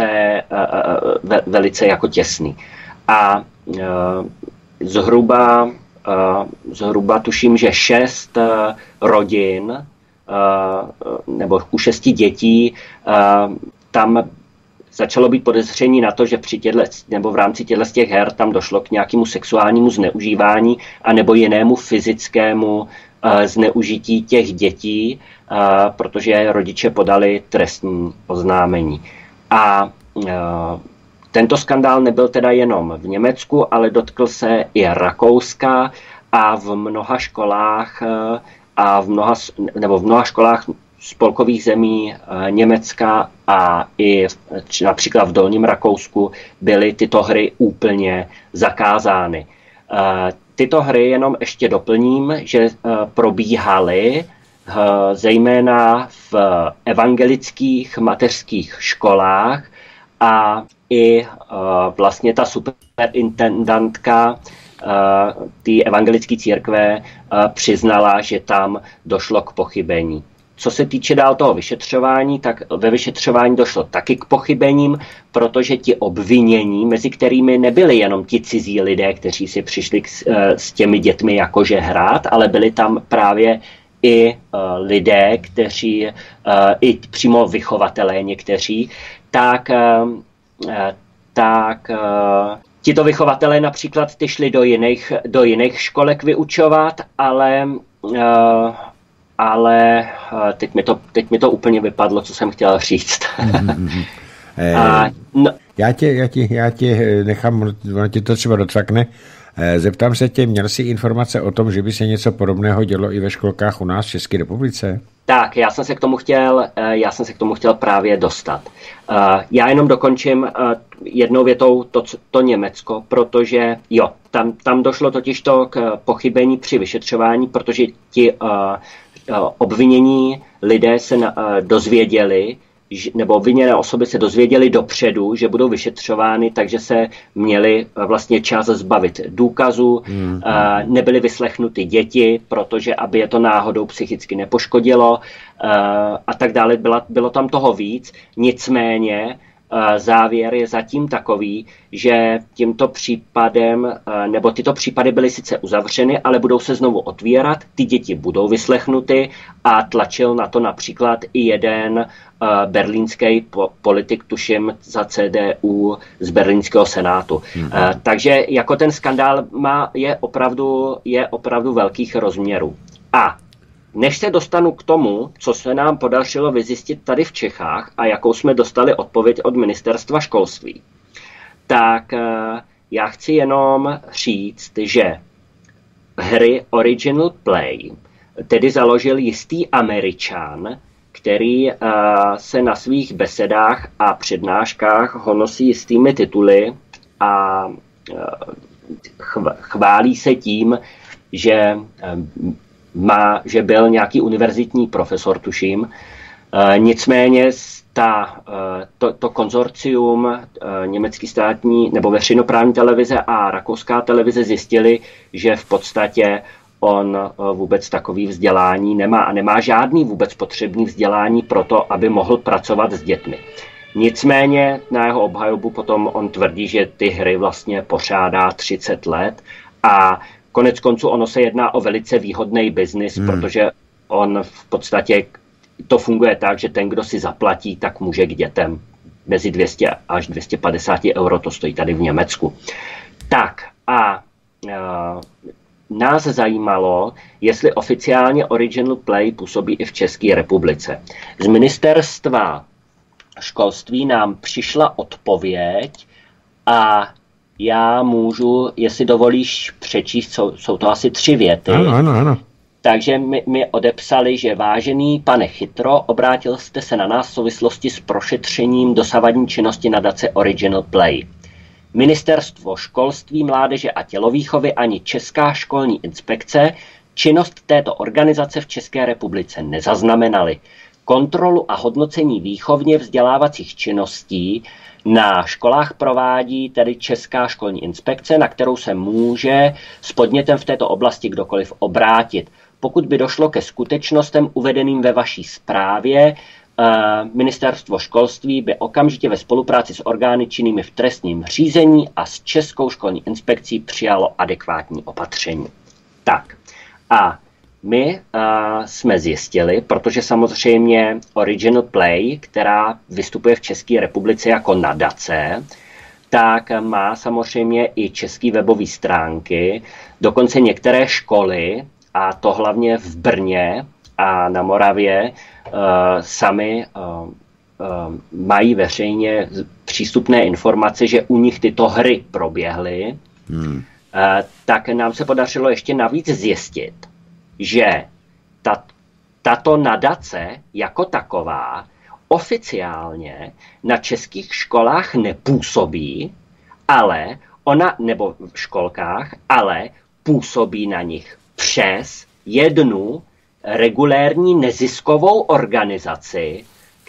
velice jako těsný. A zhruba tuším, že 6 rodin nebo u 6 dětí tam začalo být podezření na to, že nebo v rámci těch her tam došlo k nějakému sexuálnímu zneužívání a nebo jinému fyzickému zneužití těch dětí, protože rodiče podali trestní oznámení. A tento skandál nebyl teda jenom v Německu, ale dotkl se i Rakouska a v mnoha školách v mnoha školách spolkových zemí Německa a i například v Dolním Rakousku byly tyto hry úplně zakázány. Tyto hry jenom ještě doplním, že probíhaly zejména v evangelických mateřských školách a i vlastně ta superintendantka té evangelické církve přiznala, že tam došlo k pochybení. Co se týče dál toho vyšetřování, tak ve vyšetřování došlo taky k pochybením, protože ti obvinění, mezi kterými nebyli jenom ti cizí lidé, kteří si přišli s těmi dětmi jakože hrát, ale byli tam právě i lidé, kteří, i přímo vychovatelé někteří, tak tito vychovatelé například ty šli do jiných školek vyučovat, ale teď mi to úplně vypadlo, co jsem chtěl říct. Já tě nechám, ono ti to třeba docvakne. Zeptám se tě, měl jsi informace o tom, že by se něco podobného dělo i ve školkách u nás v České republice? Tak, já jsem se k tomu chtěl právě dostat. Já jenom dokončím jednou větou to Německo, protože tam došlo totižto k pochybení při vyšetřování, protože ti obvinění lidé se dozvěděli, nebo obviněné osoby se dozvěděli dopředu, že budou vyšetřovány, takže se měli vlastně čas zbavit důkazů, nebyly vyslechnuty děti, protože aby je to náhodou psychicky nepoškodilo a tak dále. Bylo tam toho víc, nicméně závěr je zatím takový, že tímto případem, nebo tyto případy byly sice uzavřeny, ale budou se znovu otvírat, ty děti budou vyslechnuty a tlačil na to například i jeden berlínský politik, tuším za CDU z berlínského senátu. Takže jako ten skandál je opravdu velkých rozměrů. A než se dostanu k tomu, co se nám podařilo vyzjistit tady v Čechách a jakou jsme dostali odpověď od ministerstva školství, tak já chci jenom říct, že hry Original Play tedy založil jistý Američan, který se na svých besedách a přednáškách honosí jistými tituly a chválí se tím, že byl nějaký univerzitní profesor, tuším. Nicméně to konzorcium německý státní nebo veřejnoprávní televize a rakouská televize zjistili, že v podstatě on vůbec takový vzdělání nemá a nemá žádný vůbec potřebný vzdělání pro to, aby mohl pracovat s dětmi. Nicméně na jeho obhajobu potom on tvrdí, že ty hry vlastně pořádá 30 let a konec konců ono se jedná o velice výhodný biznis, protože on v podstatě to funguje tak, že ten, kdo si zaplatí, tak může k dětem. Mezi 200 až 250 euro to stojí tady v Německu. Tak a nás zajímalo, jestli oficiálně Original Play působí i v České republice. Z ministerstva školství nám přišla odpověď a já můžu, jestli dovolíš přečíst, jsou to asi 3 věty. Ano. Takže mi odepsali, že vážený pane Chytro, obrátil jste se na nás v souvislosti s prošetřením dosavadní činnosti nadace Original Play. Ministerstvo školství, mládeže a tělovýchovy ani Česká školní inspekce činnost této organizace v České republice nezaznamenaly. Kontrolu a hodnocení výchovně vzdělávacích činností na školách provádí tedy Česká školní inspekce, na kterou se může s podnětem v této oblasti kdokoliv obrátit. Pokud by došlo ke skutečnostem uvedeným ve vaší zprávě, Ministerstvo školství by okamžitě ve spolupráci s orgány činnými v trestním řízení a s Českou školní inspekcí přijalo adekvátní opatření. Tak a my jsme zjistili, protože samozřejmě Original Play, která vystupuje v České republice jako nadace, tak má samozřejmě i české webové stránky, dokonce některé školy, a to hlavně v Brně a na Moravě, sami mají veřejně přístupné informace, že u nich tyto hry proběhly. Tak nám se podařilo ještě navíc zjistit, že tato nadace jako taková oficiálně na českých školách nepůsobí, ale ona, nebo v školkách, ale působí na nich přes jednu regulérní neziskovou organizaci,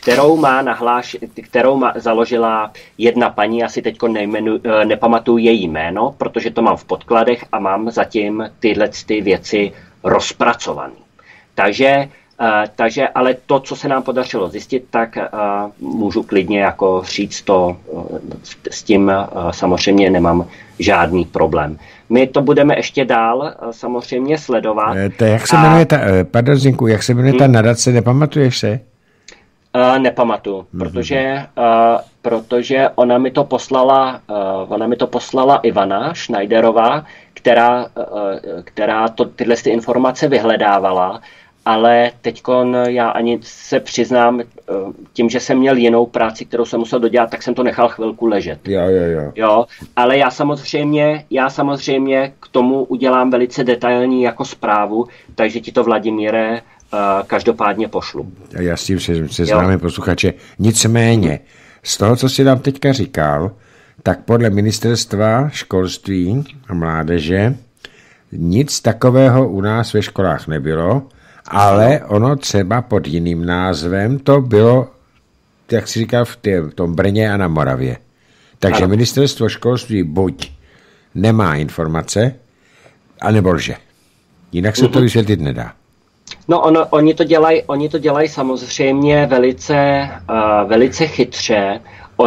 kterou založila jedna paní, asi teď nepamatuju její jméno, protože to mám v podkladech a mám zatím tyhle věci rozpracované. Takže ale to, co se nám podařilo zjistit, tak můžu klidně jako říct to, s tím samozřejmě nemám žádný problém. My to budeme ještě dál samozřejmě sledovat. Jak se jmenuje jak se jmenuje ta nadace, nepamatuješ se? Nepamatuju, protože ona mi to poslala Ivana Schneiderová, která tyhle informace vyhledávala ale teďkon já ani se přiznám, tím, že jsem měl jinou práci, kterou jsem musel dodělat, tak jsem to nechal chvilku ležet. Jo, ale já samozřejmě k tomu udělám velice detailní jako zprávu, takže ti to, Vladimíre, každopádně pošlu. Já s tím se známe posluchače. Nicméně, z toho, co jsi nám teďka říkal, tak podle ministerstva školství a mládeže nic takového u nás ve školách nebylo, ale ono třeba pod jiným názvem to bylo, jak jsi říkal, v tom Brně a na Moravě. Takže ministerstvo školství buď nemá informace, anebo lže. Jinak se to vysvětlit nedá. No, oni to dělají samozřejmě velice chytře.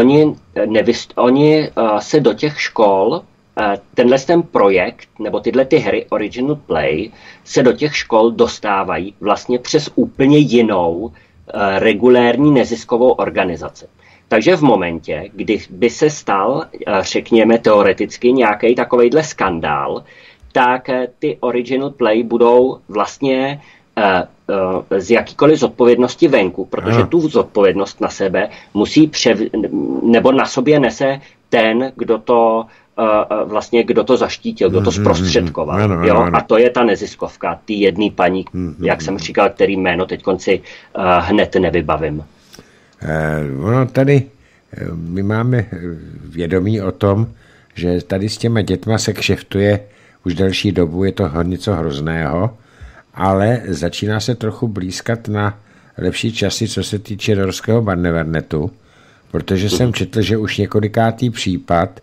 Oni se do těch škol, ten projekt, nebo tyhle ty hry Original Play, se do těch škol dostávají vlastně přes úplně jinou regulérní neziskovou organizaci. Takže v momentě, kdy by se stal, řekněme teoreticky, nějaký takovejhle skandál, tak ty Original Play budou vlastně z jakýkoliv zodpovědnosti venku, protože tu zodpovědnost na sebe musí nebo na sobě nese ten, kdo to zaštítil, kdo to zprostředkoval. Jo? A to je ta neziskovka, ty jedný paní, jak jsem říkal, který jméno teď konci hned nevybavím. Ono tady, my máme vědomí o tom, že tady s těma dětma se kšeftuje už delší dobu, je to něco hrozného, ale začíná se trochu blízkat na lepší časy, co se týče norského Barnevernetu, protože jsem četl, že už několikátý případ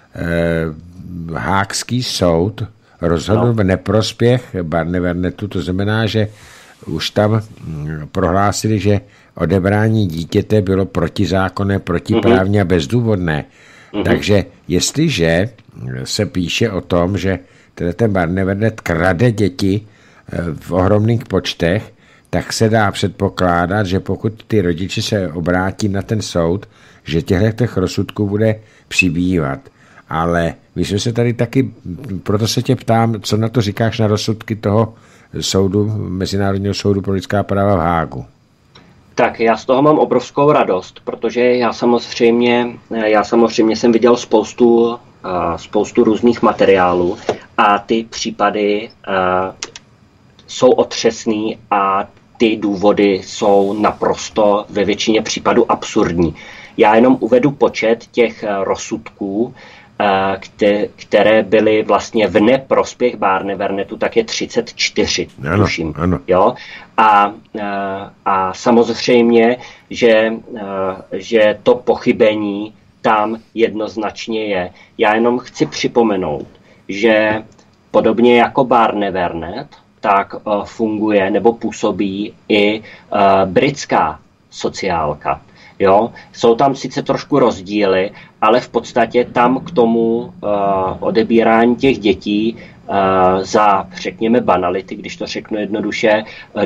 Hákský soud rozhodl v neprospěch Barnevernetu, to znamená, že už tam prohlásili, že odebrání dítěte bylo protizákonné, protiprávně a bezdůvodné. Takže jestliže se píše o tom, že ten Barnevernet krade děti v ohromných počtech, tak se dá předpokládat, že pokud ty rodiče se obrátí na ten soud, že těchto rozsudků bude přibývat. Ale my jsme se tady taky, proto se tě ptám, co na to říkáš na rozsudky toho soudu, Mezinárodního soudu pro lidská práva v Hágu. Tak já z toho mám obrovskou radost, protože já samozřejmě jsem viděl spoustu různých materiálů a ty případy jsou otřesný a ty důvody jsou naprosto ve většině případů absurdní. Já jenom uvedu počet těch rozsudků, které byly vlastně v neprospěch Barnevernetu, tak je 34, tuším. Jo? A samozřejmě, že to pochybení tam jednoznačně je. Já jenom chci připomenout, že podobně jako Barnevernet, tak funguje nebo působí i britská sociálka. Jo? Jsou tam sice trošku rozdíly, ale v podstatě tam k tomu odebírání těch dětí za, řekněme, banality, když to řeknu jednoduše,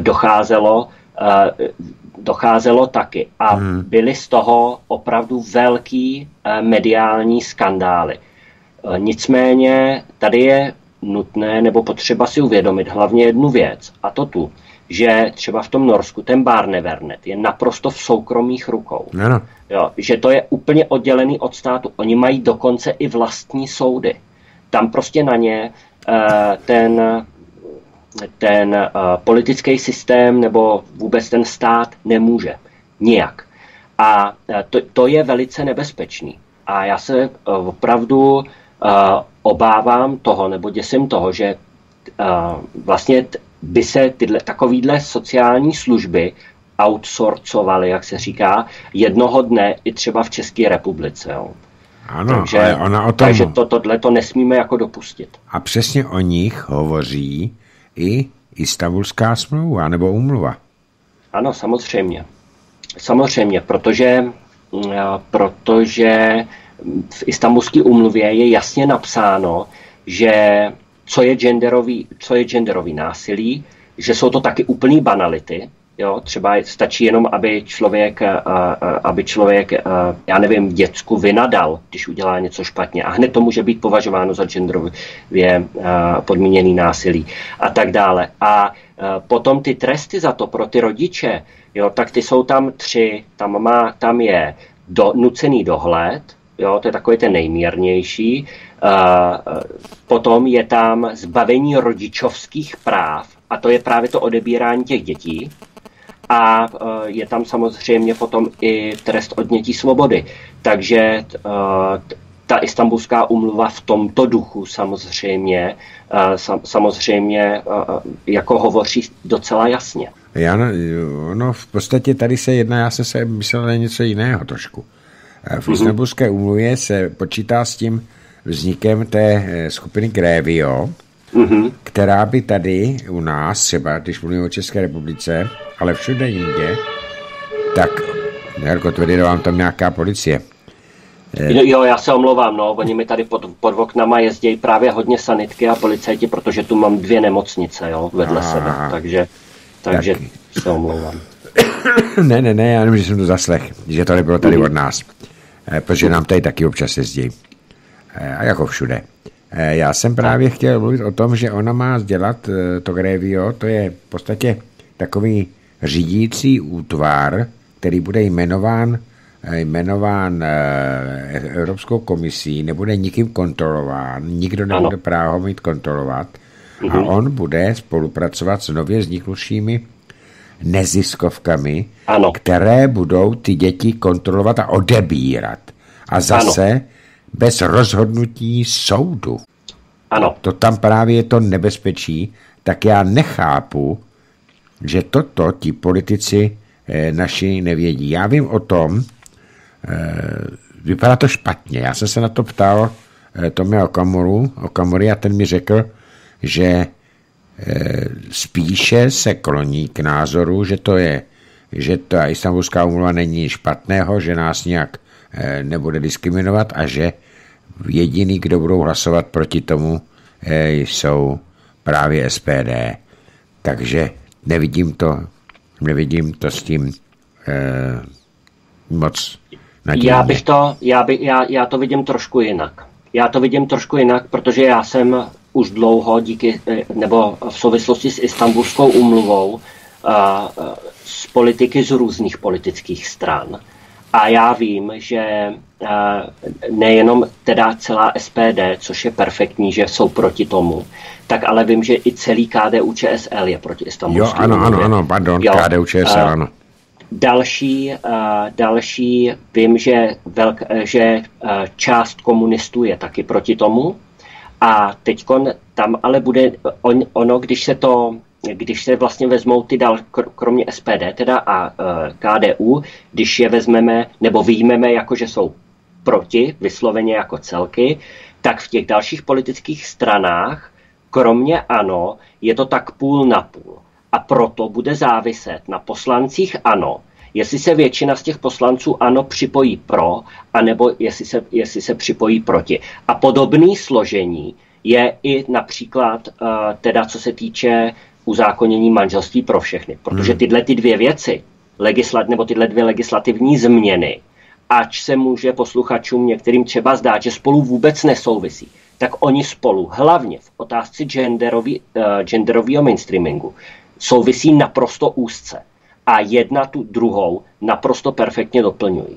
docházelo taky. A byly z toho opravdu velký mediální skandály. Nicméně tady je nutné nebo potřeba si uvědomit hlavně jednu věc, a to tu, že třeba v tom Norsku ten Barnevernet je naprosto v soukromých rukou. Jo, že to je úplně oddělený od státu. Oni mají dokonce i vlastní soudy. Tam prostě na ně ten politický systém nebo vůbec ten stát nemůže. Nijak. A to je velice nebezpečný. A já se opravdu obávám toho, nebo děsím toho, že vlastně by se takovýhle sociální služby outsourcovaly, jak se říká, jednoho dne i třeba v České republice. Jo. Ano, takže, ona o tom... takže tohle to nesmíme jako dopustit. A přesně o nich hovoří i Istanbulská smlouva nebo úmluva. Ano, samozřejmě. Samozřejmě, protože v Istanbulské úmluvě je jasně napsáno, že co je genderový násilí, že jsou to taky úplný banality, Jo, třeba stačí jenom, aby člověk, já nevím, děcku vynadal, když udělá něco špatně a hned to může být považováno za genderově podmíněný násilí a tak dále. A potom ty tresty za to pro ty rodiče, jo, tak ty jsou tam 3, tam je nucený dohled, jo, to je takový ten nejmírnější, potom je tam zbavení rodičovských práv, a to je právě to odebírání těch dětí. A je tam samozřejmě potom i trest odnětí svobody. Takže ta Istanbulská úmluva v tomto duchu samozřejmě jako hovoří docela jasně. V podstatě tady se jedná, já jsem se myslel na něco jiného trošku. V Istanbulské úmluvě se počítá s tím vznikem té skupiny Grevio, která by tady u nás, třeba když mluvím o České republice, ale všude jinde, tak, Herko, tvrdí, vám tam nějaká policie. Jo, já se omlouvám, oni mi tady pod oknama jezdí právě hodně sanitky a policajti, protože tu mám 2 nemocnice, jo, vedle sebe, takže se omlouvám. Ne, já nevím, že jsem to zaslech, že to nebylo tady od nás, protože nám tady taky občas jezdí. A jako všude. Já jsem právě chtěl mluvit o tom, že ona má dělat to Grevio, to je v podstatě takový řídící útvar, který bude jmenován Evropskou komisí, nebude nikým kontrolován, nikdo nebude právo mít kontrolovat a on bude spolupracovat s nově vzniknuvšími neziskovkami, které budou ty děti kontrolovat a odebírat. A zase bez rozhodnutí soudu. Ano. To tam právě je to nebezpečí, tak já nechápu, že toto ti politici naši nevědí. Já vím o tom, vypadá to špatně. Já jsem se na to ptal Tomia Okamury a ten mi řekl, že spíše se kloní k názoru, že ta Istanbulská úmluva není špatného, že nás nějak nebude diskriminovat a že jediný, kdo budou hlasovat proti tomu, jsou právě SPD. Takže nevidím to s tím moc nadějně. Já to vidím trošku jinak. Protože já jsem už dlouho nebo v souvislosti s Istanbulskou úmluvou z politiky z různých politických stran. A já vím, že nejenom teda celá SPD, což je perfektní, že jsou proti tomu, tak ale vím, že i celý KDU-ČSL je proti Istanbulské úmluvě. Ano, pardon, KDU-ČSL, ano. Další vím, že část komunistů je taky proti tomu. A teďkon tam ale bude ono, když se vlastně vezmou ty kromě SPD teda a KDU, když je vezmeme nebo vyjmeme jako, že jsou proti, vysloveně jako celky, tak v těch dalších politických stranách, kromě ANO, je to tak půl na půl. A proto bude záviset na poslancích ANO, jestli se většina z těch poslanců ANO připojí pro, anebo jestli se připojí proti. A podobné složení je i například teda co se týče uzákonění manželství pro všechny. Protože tyhle ty 2 věci, nebo tyhle 2 legislativní změny, ač se může posluchačům některým třeba zdát, že spolu vůbec nesouvisí, tak oni spolu, hlavně v otázce genderového mainstreamingu, souvisí naprosto úzce. A jedna tu druhou naprosto perfektně doplňují.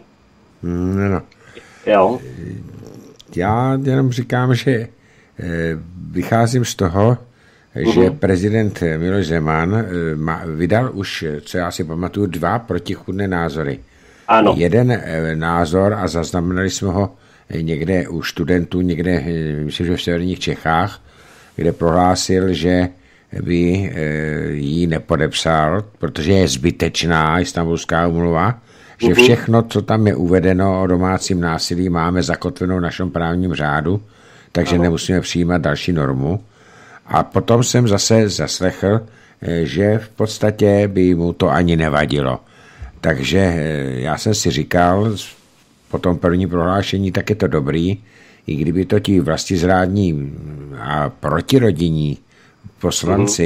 Jo? Já jenom říkám, že vycházím z toho, že prezident Miloš Zeman vydal už, co já si pamatuju, 2 protichůdné názory. Ano. Jeden názor, a zaznamenali jsme ho někde u studentů, někde, myslím, že v severních Čechách, kde prohlásil, že by ji nepodepsal, protože je zbytečná Istanbulská úmluva, že všechno, co tam je uvedeno o domácím násilí, máme zakotveno v našem právním řádu, takže nemusíme přijímat další normu. A potom jsem zase zaslechl, že v podstatě by mu to ani nevadilo. Takže já jsem si říkal, po tom první prohlášení, tak je to dobrý, i kdyby to ti vlastizrádní a protirodinní poslanci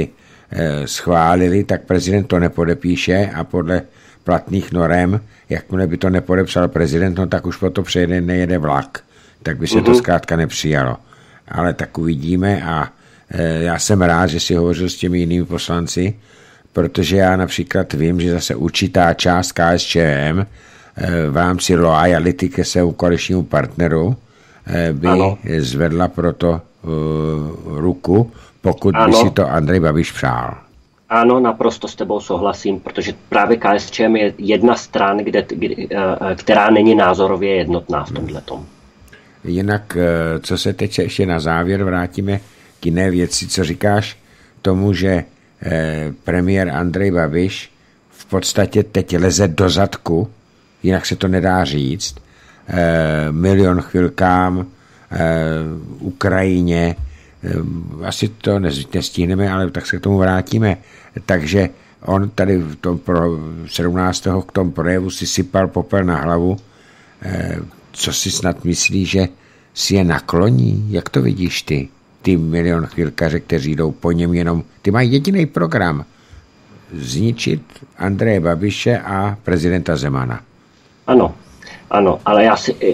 schválili, tak prezident to nepodepíše a podle platných norem, jakmile by to nepodepsal prezident, no tak už po to nejede vlak. Tak by se to zkrátka nepřijalo. Ale tak uvidíme a já jsem rád, že si hovořil s těmi jinými poslanci, protože já například vím, že zase určitá část KSČM v rámci loajality ke svému koaličnímu partneru by zvedla proto ruku, pokud by si to Andrej Babiš přál. Ano, naprosto s tebou souhlasím, protože právě KSČM je jedna stran, která není názorově jednotná v tomhletom. Jinak, co se teď ještě na závěr vrátíme k jiné věci, co říkáš tomu, že premiér Andrej Babiš v podstatě teď leze do zadku, jinak se to nedá říct, milion chvilkám, Ukrajině, asi to nestihneme, ale tak se k tomu vrátíme. Takže on tady v tom 17. k tomu projevu si sypal popel na hlavu. Co si snad myslí, že si je nakloní? Jak to vidíš ty? Ty milion chvilkaře, kteří jdou po něm jenom... Ty mají jediný program. Zničit Andreje Babiše a prezidenta Zemana. Ano, ale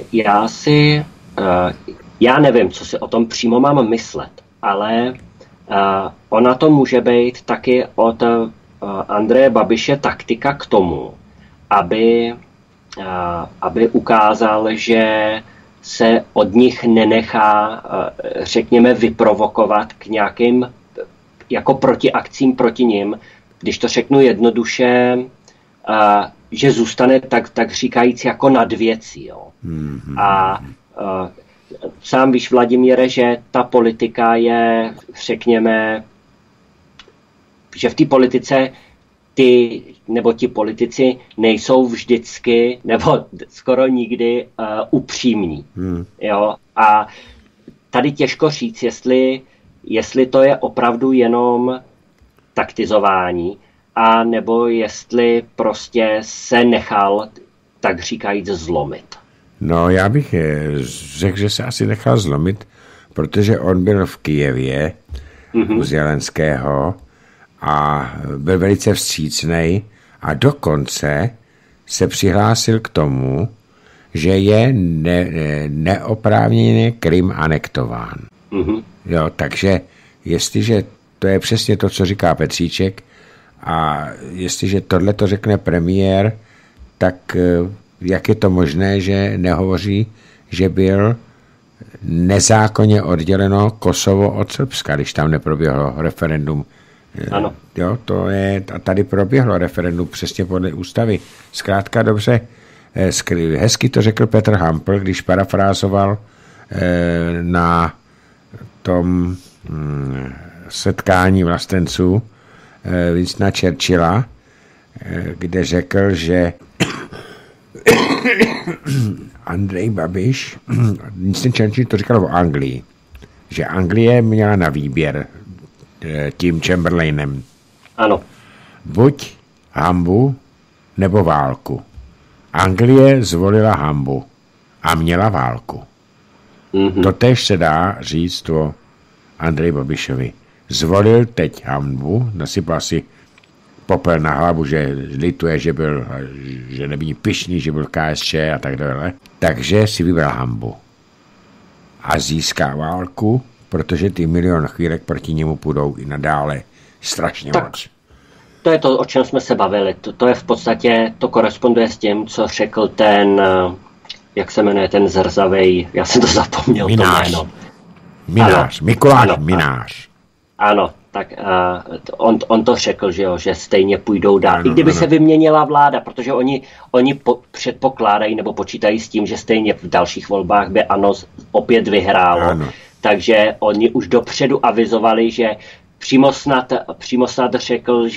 já nevím, co si o tom přímo mám myslet, ale ona to může být taky od Andreje Babiše taktika k tomu, aby ukázal, že se od nich nenechá, řekněme, vyprovokovat k nějakým jako protiakcím proti nim, když to řeknu jednoduše, že zůstane tak říkajíc jako nad věcí. Jo. A sám víš, Vladimíre, že ta politika je, řekněme, že v té politice ti politici nejsou vždycky, nebo skoro nikdy upřímní. Jo? A tady těžko říct, jestli to je opravdu jenom taktizování, a nebo jestli prostě se nechal, tak říkajíc, zlomit. No, já bych řekl, že se asi nechal zlomit, protože on byl v Kyjevě u Zelenského a byl velice vstřícnej a dokonce se přihlásil k tomu, že je neoprávněně Krym anektován. Jo, takže jestliže to je přesně to, co říká Petříček, a jestliže tohle to řekne premiér, tak jak je to možné, že nehovoří, že byl nezákonně odděleno Kosovo od Srbska, když tam neproběhlo referendum. Ano. Jo, to je, a tady proběhlo referendum přesně podle ústavy. Zkrátka dobře, hezky to řekl Petr Hampl, když parafrázoval na tom setkání vlastenců Winstona Churchilla, kde řekl, že Andrej Babiš, Winston Churchill to říkal o Anglii, že Anglie měla na výběr tím Chamberlainem. Ano. Buď hanbu, nebo válku. Anglie zvolila hanbu a měla válku. Totéž se dá říct o Andreji Babišovi. Zvolil teď hanbu, nasypal si popel na hlavu, že lituje, že nebyl pyšný, že byl KSČ a tak dále. Takže si vybral hanbu. A získá válku, protože ty milion chvílek proti němu půjdou i nadále strašně moc. To je to, o čem jsme se bavili. To je v podstatě, to koresponduje s tím, co řekl ten, jak se jmenuje, ten zrzavej, já jsem to zapomněl. Minář. To Minář, Mikuláš Minář. Ano, tak on to řekl, že stejně půjdou dál. I kdyby se vyměnila vláda, protože oni předpokládají nebo počítají s tím, že stejně v dalších volbách by ANO opět vyhrálo. Ano. Takže oni už dopředu avizovali, že přímo snad řekl,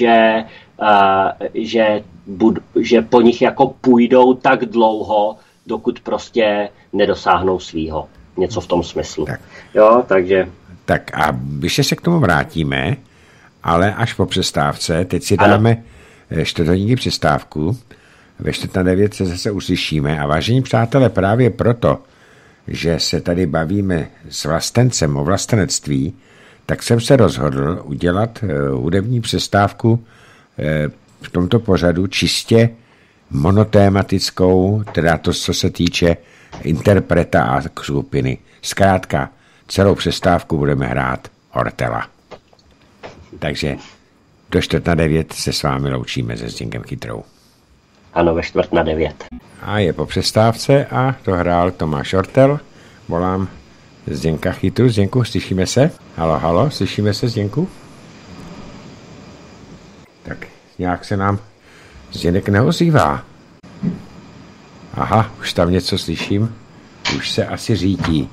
že po nich jako půjdou tak dlouho, dokud prostě nedosáhnou svýho. Něco v tom smyslu. Tak. Jo, takže... Tak a ještě se k tomu vrátíme, ale až po přestávce. Teď si dáme čtvrthodinní přestávku. Ve 8:45 se zase uslyšíme. A vážení přátelé, právě proto, že se tady bavíme s vlastencem o vlastenectví, tak jsem se rozhodl udělat hudební přestávku v tomto pořadu čistě monotématickou, teda to, co se týče interpreta a skupiny. Zkrátka, celou přestávku budeme hrát Ortela. Takže do 8:45 se s vámi loučíme se Zdeňkem Chytrou. Ano, ve 8:45. A je po přestávce a to hrál Tomáš Ortel. Volám Zdeňka Chytru. Zdeňku, slyšíme se? Halo, halo, slyšíme se, Zdeňku? Tak nějak se nám Zdeněk neozývá. Aha, už tam něco slyším. Už se asi řítí.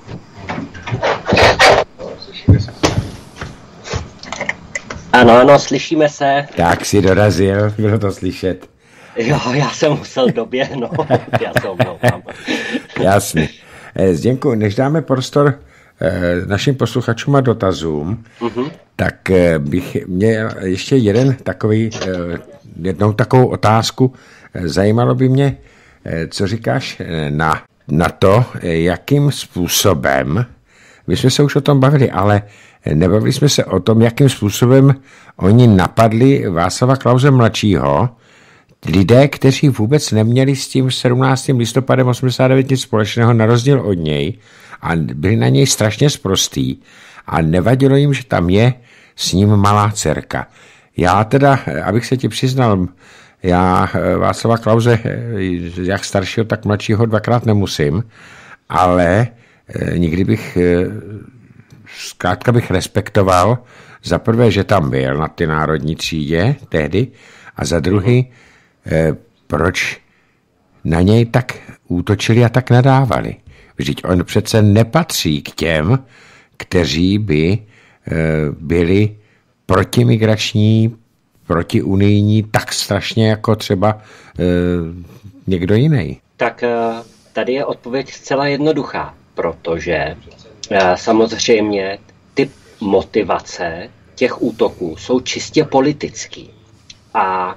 Ano, slyšíme se. Tak si dorazil, bylo to slyšet. Jo, já jsem musel doběhnout. Já se omlouvám. Jasně. Zdeňku, než dáme prostor našim posluchačům a dotazům, tak bych měl ještě jednou takovou otázku. Zajímalo by mě, co říkáš na to, jakým způsobem, my jsme se už o tom bavili, ale nebavili jsme se o tom, jakým způsobem oni napadli Václava Klause mladšího, lidé, kteří vůbec neměli s tím 17. listopadem 89 nic společného, na rozdíl od něj, a byli na něj strašně sprostý a nevadilo jim, že tam je s ním malá dcerka. Já teda, abych se ti přiznal, já Václava Klause, jak staršího, tak mladšího, dvakrát nemusím, ale nikdy bych, zkrátka bych respektoval za prvé, že tam byl na ty národní třídě tehdy, a za druhý, proč na něj tak útočili a tak nadávali. Vždyť on přece nepatří k těm, kteří by byli protimigrační, protiunijní tak strašně jako třeba někdo jiný. Tak tady je odpověď zcela jednoduchá, protože samozřejmě ty motivace těch útoků jsou čistě politický. A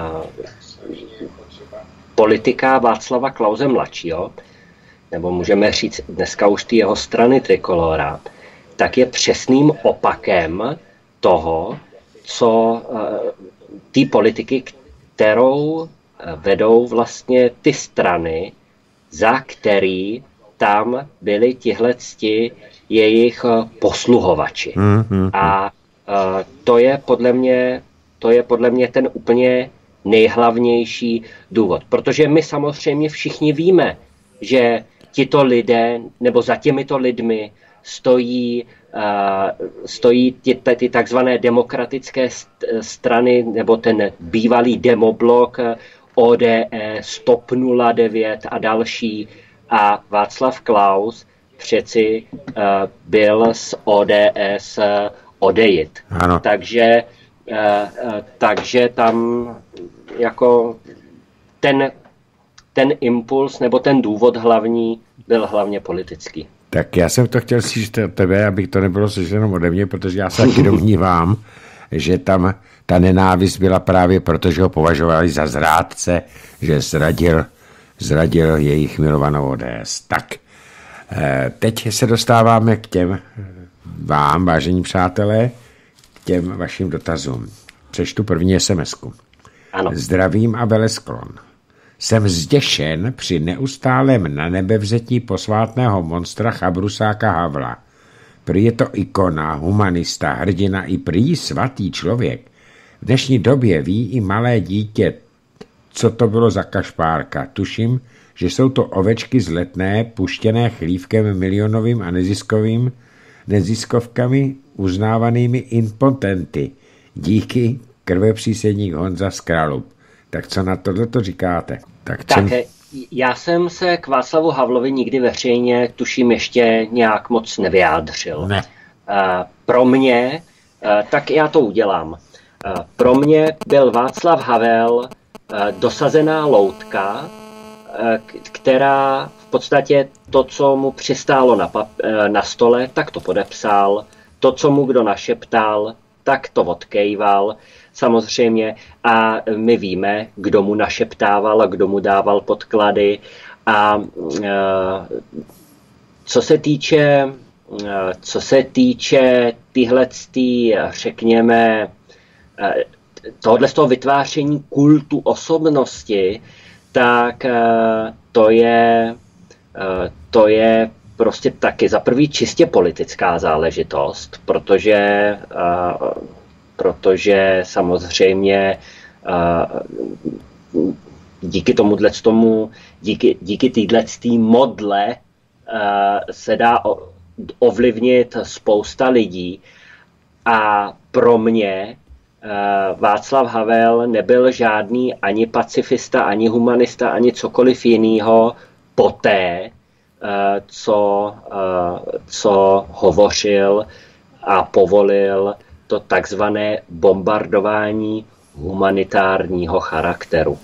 politika Václava Klause mladšího, nebo můžeme říct dneska už ty jeho strany Trikolora, tak je přesným opakem toho, co ty politiky, kterou vedou vlastně ty strany, za který tam byli tihleti jejich posluhovači. A to je podle mě ten úplně nejhlavnější důvod. Protože my samozřejmě všichni víme, že tito lidé, nebo za těmito lidmi stojí ty takzvané demokratické strany, nebo ten bývalý demoblok ODS, TOP 09 a další. A Václav Klaus přeci byl z ODS odejít. Ano. Takže tam jako ten impuls nebo ten důvod hlavní byl hlavně politický. Tak já jsem to chtěl říct tebe, abych to nebylo slyšeno ode mě, protože já se taky domnívám, že tam ta nenávist byla právě proto, že ho považovali za zrádce, že zradil jejich milovanou ODS. Tak, teď se dostáváme k těm vám, vážení přátelé, k těm vašim dotazům. Přečtu první SMS-ku. Ano. Zdravím a velesklon. Jsem zděšen při neustálém na nebevzetí posvátného monstra Chabrusáka Havla. Prý je to ikona, humanista, hrdina i prý svatý člověk. V dnešní době ví i malé dítě, co to bylo za kašpárka. Tuším, že jsou to ovečky z Letné, puštěné chlívkem milionovým a neziskovkami uznávanými impotenty. Díky krvepřísedník Honza z Kralub. Tak co na tohleto říkáte? Tak já jsem se k Václavu Havlovi nikdy veřejně, tuším, ještě nějak moc nevyjádřil. Ne. Pro mě, tak já to udělám. Pro mě byl Václav Havel dosazená loutka, která v podstatě to, co mu přistálo na stole, tak to podepsal. To, co mu kdo našeptal, tak to odkejval. Samozřejmě a my víme, kdo mu našeptával a kdo mu dával podklady. A co se týče co se týče řekněme, tohle z toho vytváření kultu osobnosti, tak to je prostě taky za prvý čistě politická záležitost, protože samozřejmě díky této modle se dá ovlivnit spousta lidí a pro mě Václav Havel nebyl žádný ani pacifista, ani humanista, ani cokoliv jiného poté, co hovořil a povolil to takzvané bombardování humanitárního charakteru.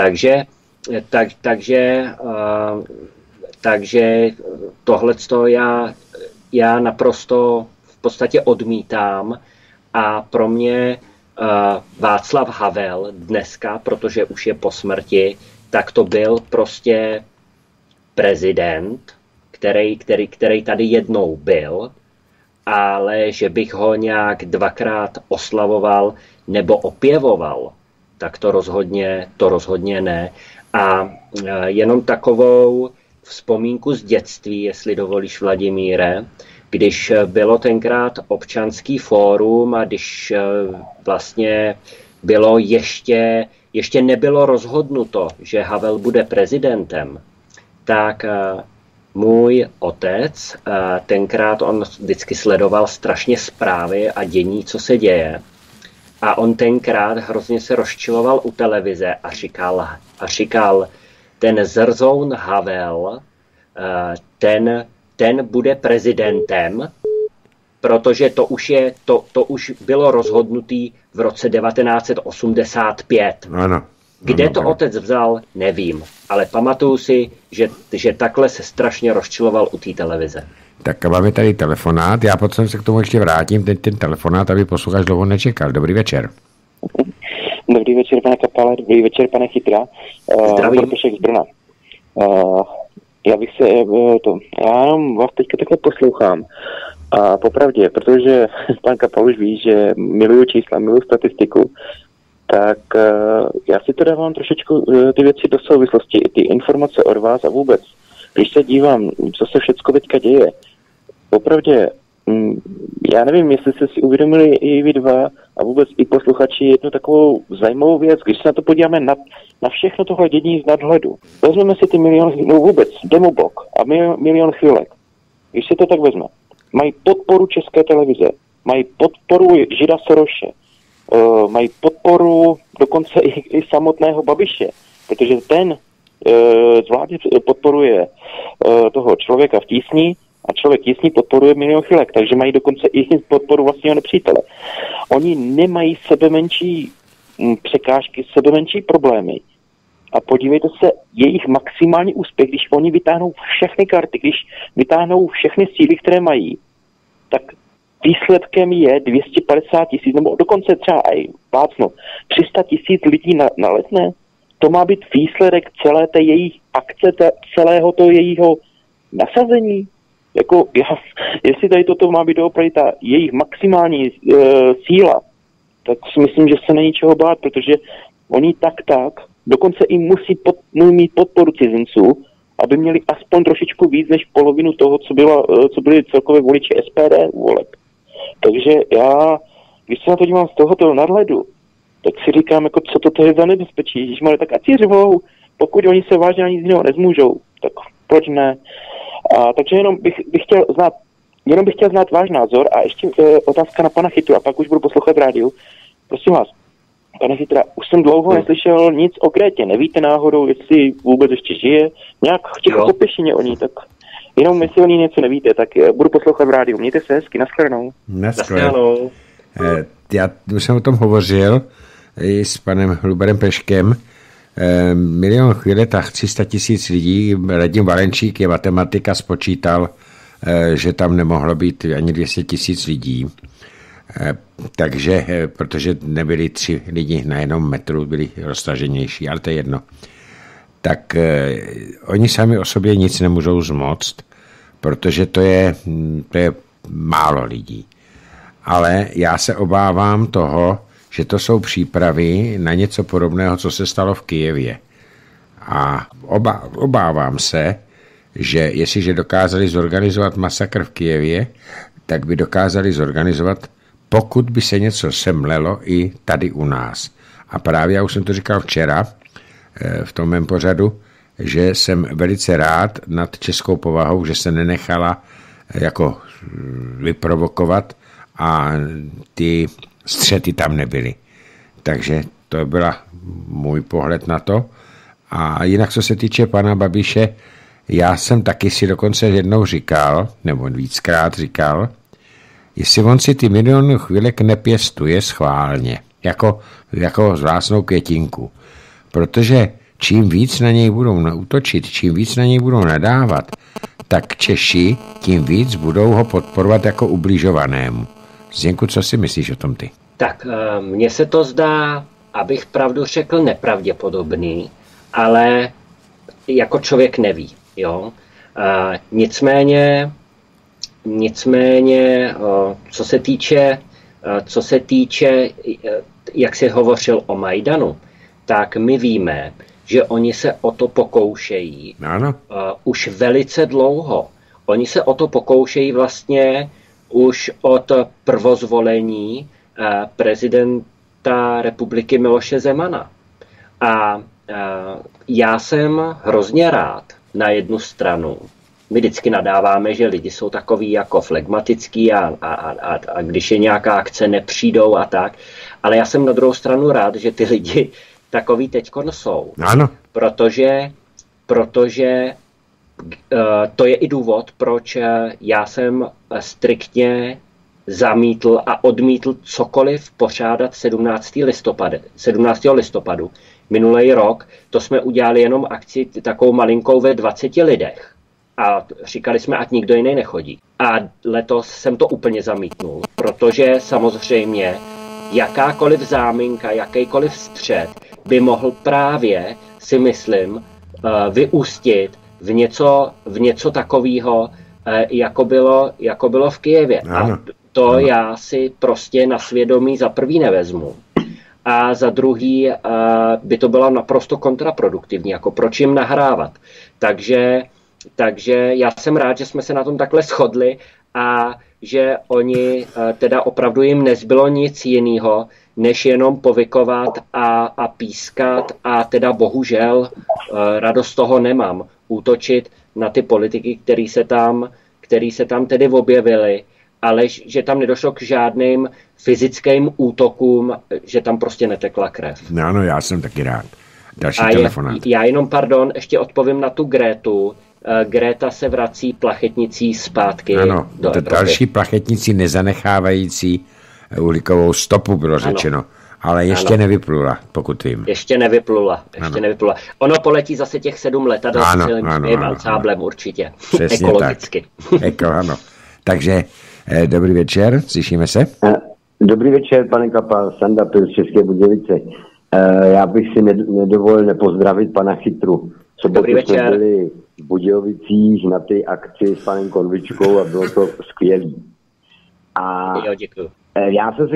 Takže tohleto já naprosto v podstatě odmítám a pro mě Václav Havel dneska, protože už je po smrti, tak to byl prostě prezident, který tady jednou byl, ale že bych ho nějak dvakrát oslavoval nebo opěvoval, tak to rozhodně ne. A jenom takovou vzpomínku z dětství, jestli dovolíš, Vladimíre, když bylo tenkrát občanský fórum a když vlastně bylo ještě nebylo rozhodnuto, že Havel bude prezidentem, tak můj otec, tenkrát on vždycky sledoval strašně zprávy a dění, co se děje. A on tenkrát hrozně se rozčiloval u televize a říkal ten zrzoun Havel, ten bude prezidentem, protože to už bylo rozhodnutý v roce 1985. Ano. Kde to otec vzal, nevím, ale pamatuju si, že takhle se strašně rozčiloval u té televize. Tak máme tady telefonát, já potom se k tomu ještě vrátím, ten telefonát, aby posluchač dlouho nečekal. Dobrý večer. Dobrý večer, pane Kapale, dobrý večer, pane Chytra. Zdravím. Z Brna. Já jenom vás teďka takhle poslouchám. A popravdě, protože pan Kapal už ví, že miluju čísla, miluju statistiku, tak já si to dávám trošičku ty věci do souvislosti, ty informace od vás a vůbec. Když se dívám, co se všecko teďka děje, popravdě, já nevím, jestli jste si uvědomili i vy dva a vůbec i posluchači jednu takovou zajímavou věc, když se na to podíváme na všechno tohle dění z nadhledu. Vezmeme si ty vůbec Demobok a milion chvílek. Když si to tak vezme, mají podporu České televize, mají podporu Žida Soroše, mají podporu dokonce i samotného Babiše, protože ten zvládně podporuje toho člověka v tísni a člověk tísni podporuje milion chvilek, takže mají dokonce i podporu vlastního nepřítele. Oni nemají sebemenší překážky, sebemenší problémy. A podívejte se, jejich maximální úspěch, když oni vytáhnou všechny karty, když vytáhnou všechny síly, které mají, tak výsledkem je 250 000, nebo dokonce třeba i 300 000 lidí na letné. To má být výsledek celé té jejich akce, celého toho jejího nasazení. Jako, jestli tady toto má být opravdu ta jejich maximální síla, tak si myslím, že se není čeho bát, protože oni tak dokonce i musí mít podporu cizinců, aby měli aspoň trošičku víc než polovinu toho, co byly celkové voliči SPD voleb. Takže já, když se na to dívám z tohoto nadhledu, tak si říkám, jako co to je za nebezpečí. Když mají tak ať si řvou, pokud oni se vážně na nic jiného nezmůžou, tak proč ne? Takže jenom bych chtěl znát váš názor a ještě otázka na pana Chytru a pak už budu poslouchat rádiu. Prosím vás, pane Chytra, už jsem dlouho neslyšel nic o Grétě. Nevíte náhodou, jestli vůbec ještě žije? Nějak ticho popěšeně o ní, tak jenom jestli o ní něco nevíte, tak budu poslouchat v rádiu. Mějte se hezky, nashledanou. Nashledanou. Já už jsem o tom hovořil i s panem Hluberem Peškem. Milion chvíletách 300 000 lidí, Radim Valenčík je matematika, spočítal, že tam nemohlo být ani 200 000 lidí. Takže, protože nebyli 3 lidi na jednom metru, byli roztaženější, ale to je jedno. Tak oni sami o sobě nic nemůžou zmoct, protože to je málo lidí. Ale já se obávám toho, že to jsou přípravy na něco podobného, co se stalo v Kyjevě. A obávám se, že jestliže dokázali zorganizovat masakr v Kyjevě, tak by dokázali zorganizovat, pokud by se něco semlelo i tady u nás. A právě já už jsem to říkal včera v tom mém pořadu, že jsem velice rád nad českou povahou, že se nenechala jako vyprovokovat a ty střety tam nebyly. Takže to byla můj pohled na to. A jinak, co se týče pana Babiše, já jsem taky si dokonce jednou říkal, nebo víckrát říkal, jestli on si ty miliony chvílek nepěstuje schválně, jako zvláštnou květinku. Protože čím víc na něj budou útočit, čím víc na něj budou nadávat, tak Češi tím víc budou ho podporovat jako ubližovanému. Zdenku, co si myslíš o tom ty? Tak mně se to zdá, abych pravdu řekl, nepravděpodobný, ale jako člověk neví. Jo? Nicméně, co se týče, jak jsi hovořil o Majdanu, tak my víme, že oni se o to pokoušejí už velice dlouho. Oni se o to pokoušejí vlastně už od prvozvolení prezidenta republiky Miloše Zemana. A já jsem hrozně rád na jednu stranu. My vždycky nadáváme, že lidi jsou takový jako flegmatický a když je nějaká akce, nepřijdou a tak. Ale já jsem na druhou stranu rád, že ty lidi takový teďkon jsou. Ano. Protože to je i důvod, proč já jsem striktně zamítl a odmítl cokoliv pořádat 17. listopadu. Minulý rok to jsme udělali jenom akci takovou malinkou ve 20 lidech. A říkali jsme, ať nikdo jiný nechodí. A letos jsem to úplně zamítnul, protože samozřejmě jakákoliv záminka, jakýkoliv střet by mohl právě, si myslím, vyústit v něco takového, jako bylo v Kyjevě. A to já si prostě na svědomí za prvý nevezmu. A za druhý by to bylo naprosto kontraproduktivní, jako proč jim nahrávat. Takže já jsem rád, že jsme se na tom takhle shodli a že oni teda opravdu jim nezbylo nic jiného, než jenom povykovat a pískat a teda bohužel radost toho nemám. Útočit na ty politiky, který se tam tedy objevili, ale že tam nedošlo k žádným fyzickým útokům, že tam prostě netekla krev. No, já jsem taky rád. Další telefonát. Já jenom, ještě odpovím na tu Grétu. Gréta se vrací plachetnicí zpátky do Evropy. Další plachetnicí nezanechávající uhlíkovou stopu, bylo řečeno. Ale ještě nevyplula, pokud vím. Ještě nevyplula. Ono poletí zase těch 7 let a s celým ansáblem určitě. Přesně ekologicky. Tak. Ano. Takže dobrý večer, slyšíme se? Dobrý večer, pane Kapal, Sanda Pil z České Budějovice. Já bych si nedovolil nepozdravit pana Chytru. Dobrý večer. Jsme byli v Budějovicích na té akci s panem Konvičkou a bylo to skvělý. A jo, děkuju. Já jsem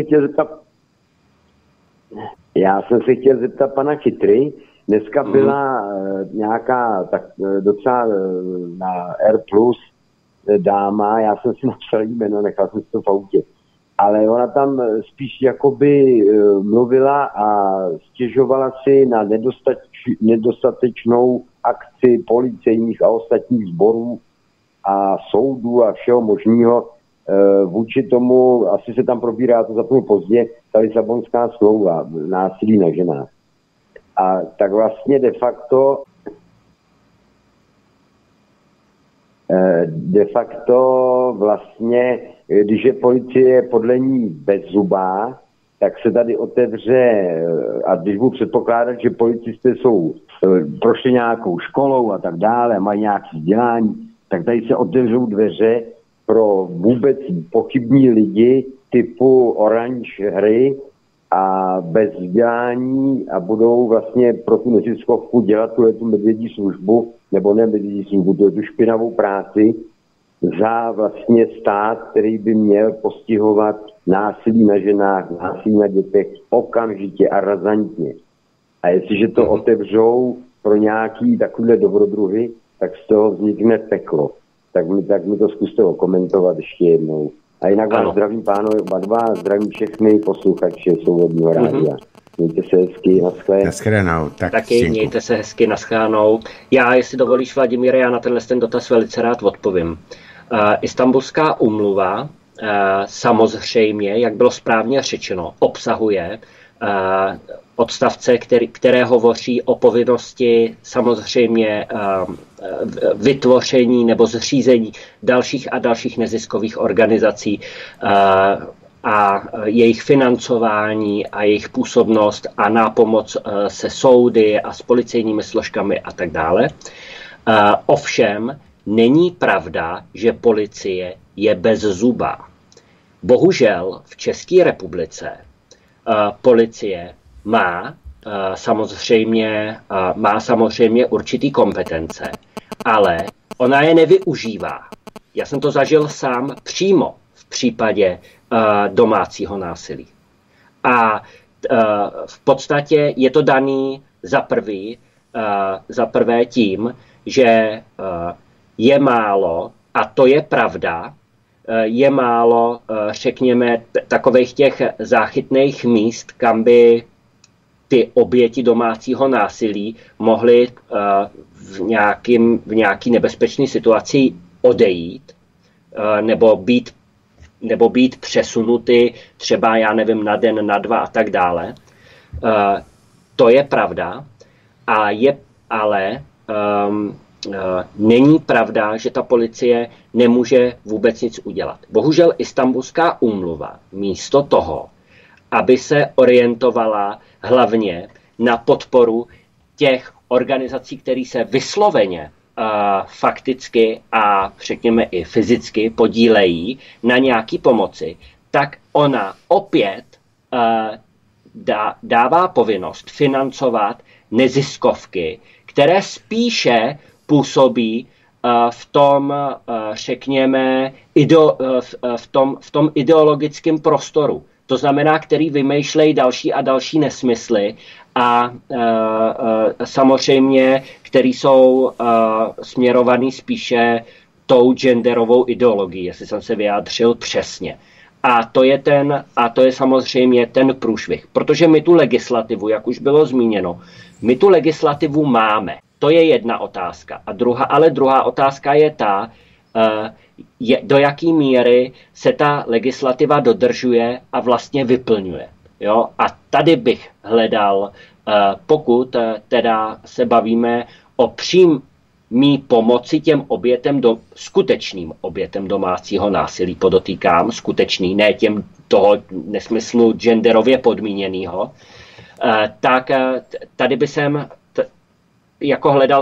se chtěl zeptat pana Chytry. Dneska byla nějaká tak docela na R+, dáma, já jsem si napsal jméno, nechal jsem si to v autě. Ale ona tam spíš jakoby mluvila a stěžovala si na nedostatečnou akci policejních a ostatních sborů a soudů a všeho možného vůči tomu, asi se tam probírá, to zapomenu pozdě, ta Lisabonská smlouva, násilí na ženách. A tak vlastně de facto vlastně, když je policie podle ní bezzubá, tak se tady otevře, a když budu předpokládat, že policisté jsou prošli nějakou školou a tak dále, mají nějaké vzdělání, tak tady se otevřou dveře pro vůbec pochybní lidi typu Orange hry a bez vzdělání a budou vlastně pro tu neziskovku dělat tu medvědí službu, nebo ne medvědí službu, tu špinavou práci za vlastně stát, který by měl postihovat násilí na ženách, násilí na dětech okamžitě a razantně. A jestliže to otevřou pro nějaký takovýhle dobrodruhy, tak z toho vznikne peklo. Tak mi to zkuste okomentovat ještě jednou. A jinak vás zdravím, pánové, oba dva, zdravím všechny posluchače Svobodného rádia. Mějte se hezky, naschledanou. Taky mějte se hezky, naschledanou. Já, jestli dovolíš, Vladimíre, já na ten dotaz velice rád odpovím. Istanbulská úmluva samozřejmě, jak bylo správně řečeno, obsahuje odstavce, které hovoří o povinnosti samozřejmě vytvoření nebo zřízení dalších a dalších neziskových organizací a jejich financování a jejich působnost a nápomoc se soudy a s policejními složkami a tak dále. Ovšem není pravda, že policie je bezzubá. Bohužel v České republice policie má samozřejmě určitý kompetence, ale ona je nevyužívá. Já jsem to zažil sám přímo v případě domácího násilí. A v podstatě je to daný za prvé tím, že je málo, a to je pravda, je málo, řekněme, takových těch záchytných míst, kam by ty oběti domácího násilí mohly v nějaký nebezpečné situaci odejít nebo být přesunuty třeba, já nevím, na den, na dva a tak dále. To je pravda, ale není pravda, že ta policie nemůže vůbec nic udělat. Bohužel Istanbulská úmluva místo toho, aby se orientovala hlavně na podporu těch organizací, které se vysloveně fakticky a řekněme i fyzicky podílejí na nějaký pomoci, tak ona opět dává povinnost financovat neziskovky, které spíše působí v tom, řekněme, v tom ideologickém prostoru. To znamená, který vymýšlejí další a další nesmysly a samozřejmě, který jsou směrovaný spíše tou genderovou ideologií, jestli jsem se vyjádřil přesně. A to je samozřejmě ten průšvih. Protože my tu legislativu, jak už bylo zmíněno, my tu legislativu máme. To je jedna otázka. Ale druhá otázka je ta, do jaké míry se ta legislativa dodržuje a vlastně vyplňuje. Jo? A tady bych hledal, pokud teda se bavíme o přímý pomoci těm skutečným obětem domácího násilí, podotýkám, skutečný, ne těm toho nesmyslu genderově podmíněného, tak tady by jsem jako hledal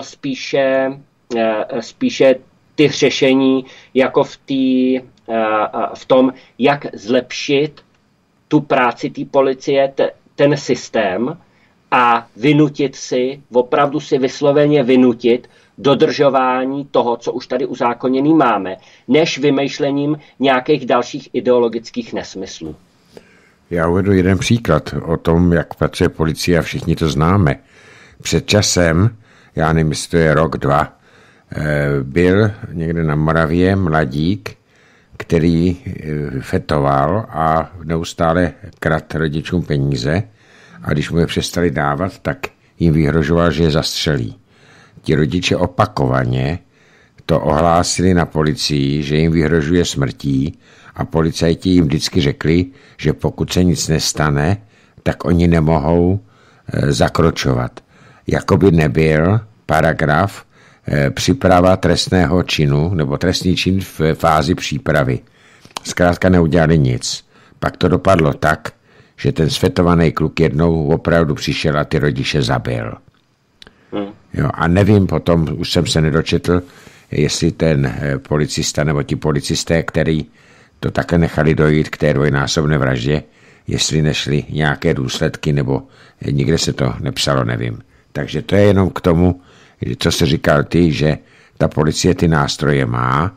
spíše ty řešení jako v tom, jak zlepšit tu práci té policie, ten systém a opravdu si vysloveně vynutit dodržování toho, co už tady uzákoněný máme, než vymýšlením nějakých dalších ideologických nesmyslů. Já uvedu jeden příklad o tom, jak pracuje policie a všichni to známe. Před časem, já nevím, jestli to je rok, 2, byl někde na Moravě mladík, který fetoval a neustále kradl rodičům peníze a když mu je přestali dávat, tak jim vyhrožoval, že je zastřelí. Ti rodiče opakovaně to ohlásili na policii, že jim vyhrožuje smrtí a policajti jim vždycky řekli, že pokud se nic nestane, tak oni nemohou zakročovat. Jakoby nebyl paragraf příprava trestného činu nebo trestný čin v fázi přípravy. Zkrátka neudělali nic. Pak to dopadlo tak, že ten svetovaný kluk jednou opravdu přišel a ty rodiče zabil. Jo, a nevím potom, už jsem se nedočetl, jestli ten policista nebo ti policisté, který to také nechali dojít k té dvojnásobné vraždě, jestli nešli nějaké důsledky, nebo nikde se to nepsalo, nevím. Takže to je jenom k tomu, co se říkal ty, že ta policie ty nástroje má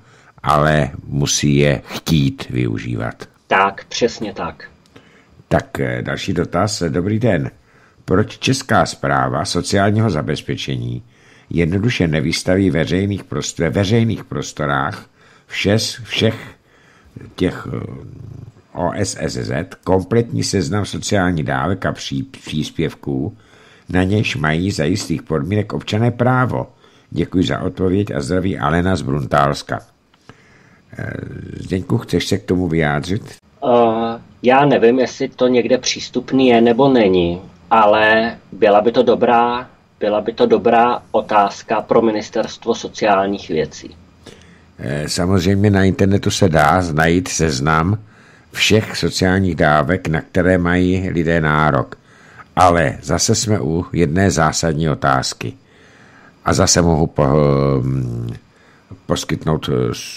ale musí je chtít využívat. Tak, přesně tak. Tak další dotaz. Dobrý den. Proč Česká správa sociálního zabezpečení jednoduše nevystaví ve veřejných prostorách všech těch OSSZ kompletní seznam sociálních dávek a příspěvků, na něž mají za jistých podmínek občané právo? Děkuji za odpověď a zdraví Alena z Bruntálska. Zdeňku, chceš se k tomu vyjádřit? Já nevím, jestli to někde přístupný je nebo není, ale byla by to dobrá otázka pro Ministerstvo sociálních věcí. Samozřejmě na internetu se dá najít seznam všech sociálních dávek, na které mají lidé nárok. Ale zase jsme u jedné zásadní otázky. A zase mohu poskytnout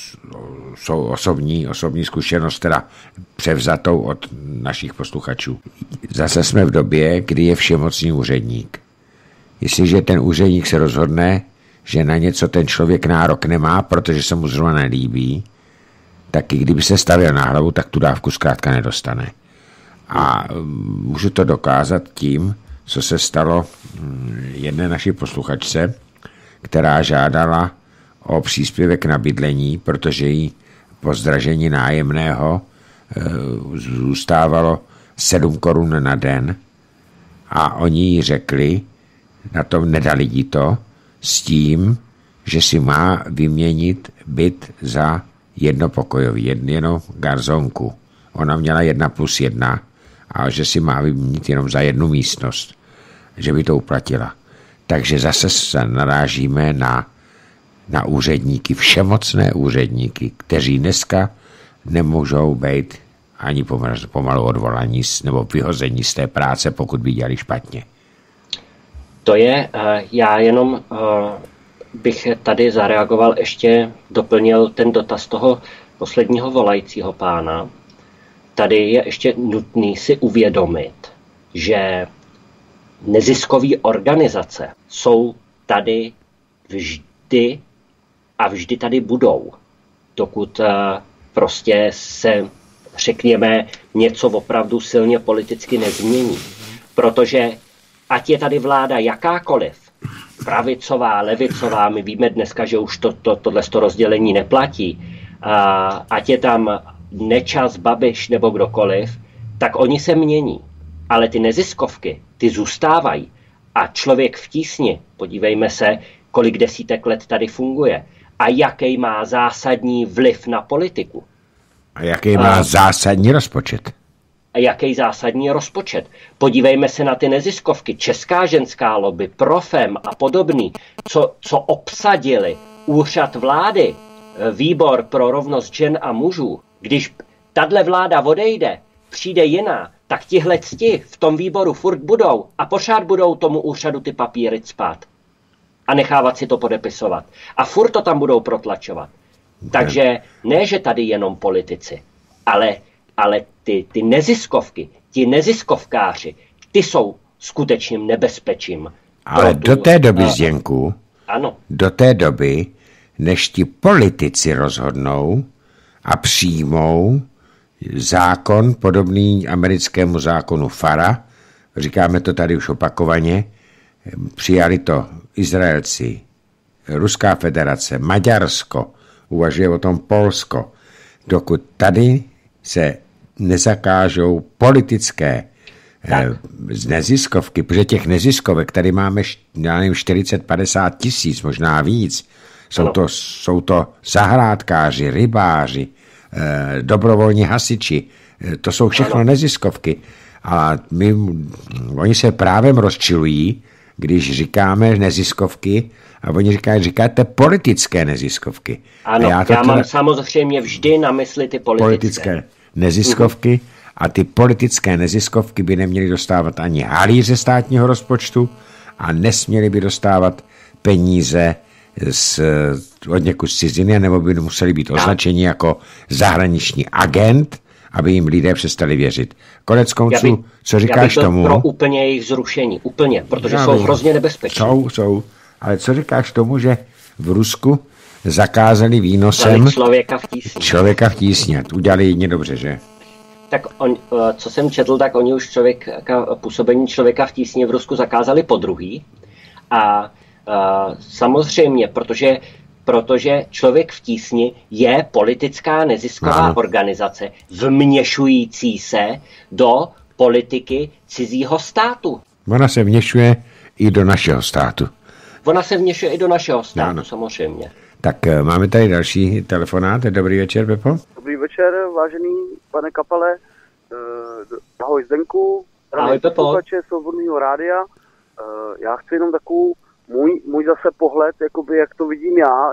osobní zkušenost, teda převzatou od našich posluchačů. Zase jsme v době, kdy je všemocný úředník. Jestliže ten úředník se rozhodne, že na něco ten člověk nárok nemá, protože se mu zrovna nelíbí, tak i kdyby se stavěl na hlavu, tak tu dávku zkrátka nedostane. A můžu to dokázat tím, co se stalo jedné naší posluchačce, která žádala o příspěvek na bydlení, protože jí po zdražení nájemného zůstávalo 7 korun na den a oni jí řekli, na tom nedali jí to, s tím, že si má vyměnit byt za jednopokojový, jenom garzonku. Ona měla 1+1 a že si má vyměnit jenom za jednu místnost, že by to uplatila. Takže zase se narážíme na úředníky, všemocné úředníky, kteří dneska nemůžou být ani pomalu odvolaní nebo vyhození z té práce, pokud by dělali špatně. To je, já jenom bych tady zareagoval, ještě doplnil ten dotaz toho posledního volajícího pána. Tady je ještě nutný si uvědomit, že neziskové organizace jsou tady vždy a vždy tady budou, dokud prostě se, řekněme, něco opravdu silně politicky nezmění. Protože ať je tady vláda jakákoliv, pravicová, levicová, my víme dneska, že už tohle rozdělení neplatí, ať je tam Nečas, Babiš nebo kdokoliv, tak oni se mění. Ale ty neziskovky, ty zůstávají. A člověk v tísni, podívejme se, kolik desítek let tady funguje a jaký má zásadní vliv na politiku. A jaký má zásadní rozpočet. A jaký zásadní rozpočet. Podívejme se na ty neziskovky. Česká ženská lobby, Profem a podobný, co obsadili úřad vlády, výbor pro rovnost žen a mužů. Když tahle vláda odejde, přijde jiná, tak tihleti v tom výboru furt budou a pořád budou tomu úřadu ty papíry cpát a nechávat si to podepisovat. A furt to tam budou protlačovat. Takže ne, že tady jenom politici, ale ty neziskovky, ti neziskovkáři, ty jsou skutečným nebezpečím. Ale do té doby, Zdenku, ano. Do té doby, než ti politici rozhodnou a přijmou zákon podobný americkému zákonu FARA, říkáme to tady už opakovaně, přijali to Izraelci, Ruská federace, Maďarsko, uvažuje o tom Polsko, dokud tady se nezakážou politické neziskovky, protože těch neziskovek tady máme 40-50 tisíc, možná víc. Jsou to zahrádkáři, rybáři, dobrovolní hasiči, to jsou všechno neziskovky. A oni se právem rozčilují, když říkáme neziskovky, a oni říkáte politické neziskovky. Ano, já mám samozřejmě vždy na mysli ty politické neziskovky a ty politické neziskovky by neměly dostávat ani halíře státního rozpočtu a nesměly by dostávat peníze od někud z ciziny, nebo by museli být označeni jako zahraniční agent, aby jim lidé přestali věřit. Konec konců, co říkáš tomu? Pro úplně jejich zrušení, úplně, protože jsou hrozně nebezpeční. Jsou, ale co říkáš tomu, že v Rusku zakázali výnosem člověka v tísni. Udělali jedině dobře, že? Tak co jsem četl, tak oni už působení člověka v tísni v Rusku zakázali podruhý. A samozřejmě, protože Člověk v tísni je politická nezisková organizace vměšující se do politiky cizího státu. Ona se vměšuje i do našeho státu. Samozřejmě. Tak máme tady další telefonát. Dobrý večer, Pepo. Dobrý večer, vážený pane Kapale. Ahoj Zdenku. Ahoj Pepo. Svobodného rádia. Já chci jenom takovou můj zase pohled, jakoby, jak to vidím já.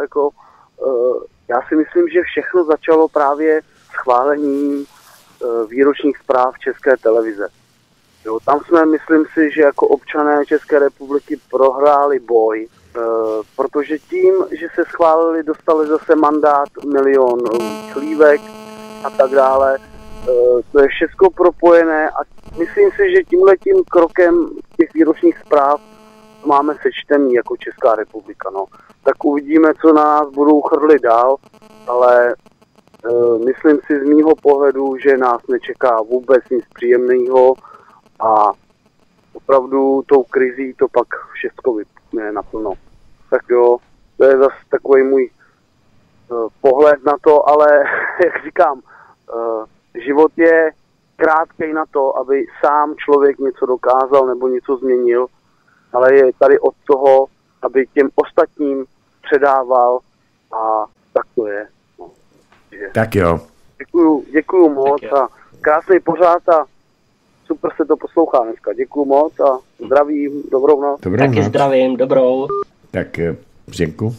Já si myslím, že všechno začalo právě schválením výročních zpráv České televize. Jo, tam jsme, myslím si, že jako občané České republiky prohráli boj, protože tím, že se schválili, dostali zase mandát 1 000 000 chlívek a tak dále. To je všechno propojené a myslím si, že tímhletím krokem těch výročních zpráv máme sečtený jako Česká republika. No. Tak uvidíme, co na nás budou chrlit dál, ale myslím si z mýho pohledu, že nás nečeká vůbec nic příjemného a opravdu tou krizí to pak všechno vypne naplno. Tak jo, to je zase takový můj pohled na to, ale jak říkám, život je krátkej na to, aby sám člověk něco dokázal nebo něco změnil, ale je tady od toho, aby těm ostatním předával a tak to je. No. Tak jo. Děkuju moc a krásný pořád a super se to poslouchá dneska. Děkuju moc a zdravím, dobrou noc. Taky zdravím, dobrou. Tak Zdenku.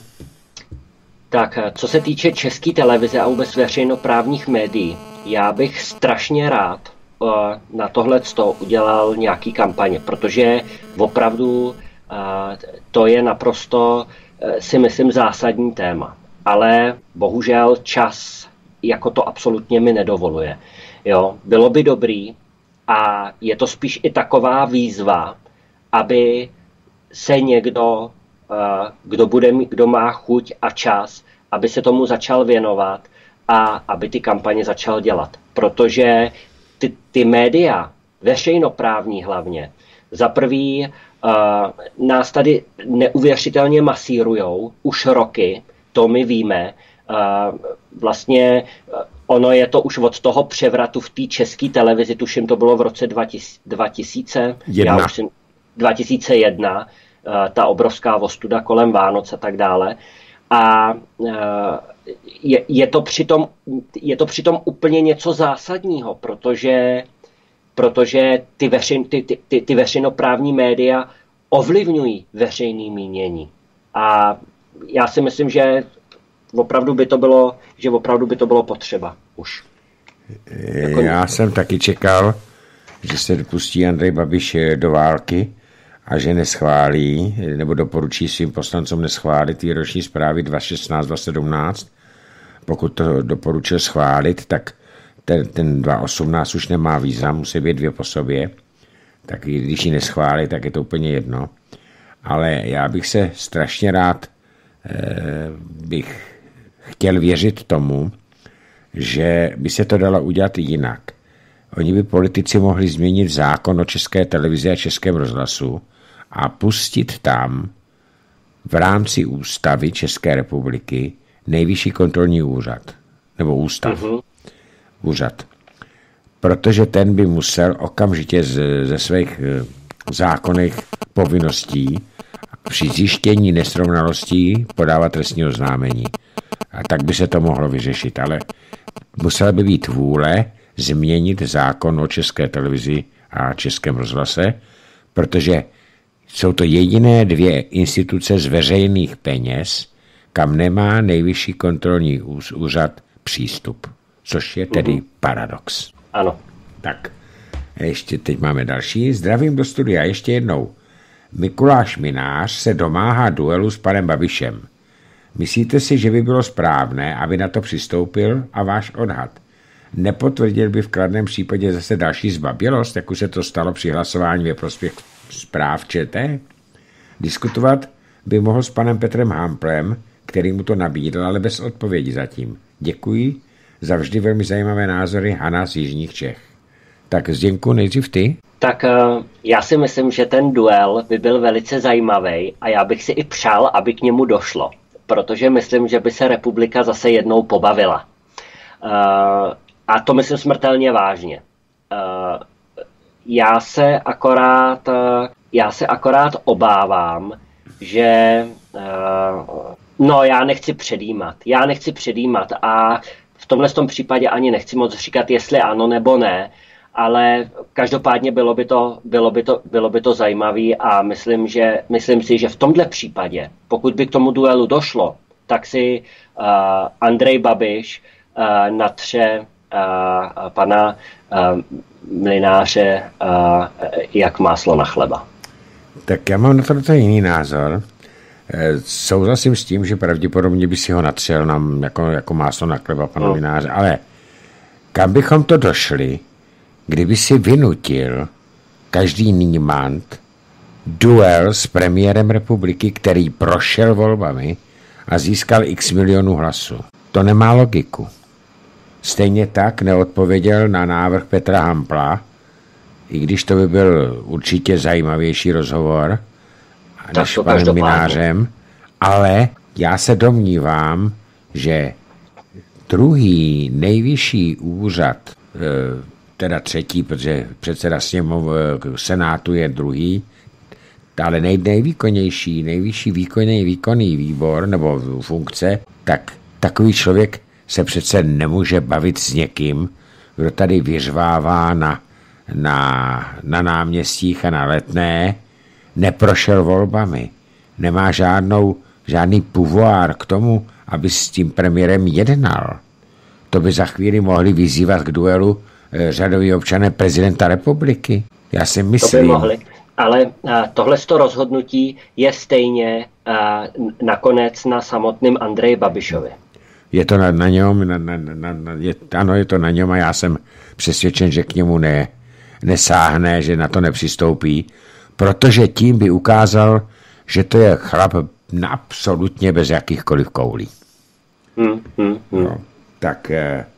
Tak, co se týče České televize a vůbec veřejnoprávních médií, já bych strašně rád na tohleto udělal nějaký kampaně, protože opravdu to je naprosto, si myslím, zásadní téma. Ale bohužel čas jako to absolutně mi nedovoluje. Jo, bylo by dobrý a je to spíš i taková výzva, aby se někdo, kdo má chuť a čas, aby se tomu začal věnovat a aby ty kampaně začal dělat. Protože ty média, veřejnoprávní hlavně, za prvý nás tady neuvěřitelně masírujou už roky, to my víme. Vlastně ono je to už od toho převratu v té České televizi, tuším to bylo v roce 2001, ta obrovská ostuda kolem Vánoc a tak dále. A je to přitom úplně něco zásadního, protože ty veřejnoprávní média ovlivňují veřejné mínění. A já si myslím, že opravdu by to bylo potřeba už. Já jsem taky čekal, že se pustí Andrej Babiš do války a že neschválí, nebo doporučí svým poslancům neschválit výroční zprávy 2016-2017. Pokud to doporučil schválit, tak ten 2018 už nemá význam, musí být 2 po sobě. Tak když ji neschválí, tak je to úplně jedno. Ale já bych se strašně rád bych chtěl věřit tomu, že by se to dalo udělat jinak. Oni by politici mohli změnit zákon o České televizi a Českém rozhlasu a pustit tam v rámci ústavy České republiky Nejvyšší kontrolní úřad. Nebo ústav. Úřad. Protože ten by musel okamžitě ze svých zákonných povinností při zjištění nesrovnalostí podávat trestní oznámení. A tak by se to mohlo vyřešit, ale musela by být vůle změnit zákon o České televizi a Českém rozhlase, protože jsou to jediné 2 instituce z veřejných peněz, kam nemá Nejvyšší kontrolní úřad přístup, což je tedy paradox. Ano. Tak, ještě teď máme další. Zdravím do studia ještě jednou. Mikuláš Minář se domáhá duelu s panem Babišem. Myslíte si, že by bylo správné, aby na to přistoupil a váš odhad? Nepotvrdil by v kladném případě zase další zbabělost, jak už se to stalo při hlasování ve prospěch zpráv ČT? Diskutovat by mohl s panem Petrem Hamplem, který mu to nabídl, ale bez odpovědi zatím. Děkuji za vždy velmi zajímavé názory, Hana z Jižních Čech. Tak Zděňku, nejdřív ty? Tak já si myslím, že ten duel by byl velice zajímavý a já bych si i přál, aby k němu došlo, protože myslím, že by se republika zase jednou pobavila. A to myslím smrtelně vážně. Já se akorát obávám, že já nechci předjímat a v tomhle případě ani nechci moc říkat, jestli ano nebo ne, ale každopádně bylo by to zajímavé a myslím si, že v tomhle případě, pokud by k tomu duelu došlo, tak si Andrej Babiš natře pana Mlynáře jak máslo na chleba. Tak já mám na to jiný názor. Souhlasím s tím, že pravděpodobně by si ho natřel jako máslo na chleba pana Mlynáře, ale kam bychom to došli, kdyby si vynutil každý nímant duel s premiérem republiky, který prošel volbami a získal x milionů hlasů. To nemá logiku. Stejně tak neodpověděl na návrh Petra Hampla, i když to by byl určitě zajímavější rozhovor než panem Mlynářem, ale já se domnívám, že druhý nejvyšší úřad, teda třetí, protože předseda Senátu je druhý, ale nejvýkonnější, nejvyšší výkonný výbor nebo funkce, tak takový člověk se přece nemůže bavit s někým, kdo tady vyřvává na náměstích a na Letné, neprošel volbami. Nemá žádný pouvoir k tomu, aby s tím premiérem jednal. To by za chvíli mohli vyzývat k duelu řadoví občané prezidenta republiky. Já si myslím. To by mohli, ale tohleto rozhodnutí je stejně nakonec na samotném Andreji Babišovi. Je to na něm, ano, je to na něm a já jsem přesvědčen, že k němu nesáhne, že na to nepřistoupí, protože tím by ukázal, že to je chlap absolutně bez jakýchkoliv koulí. No, tak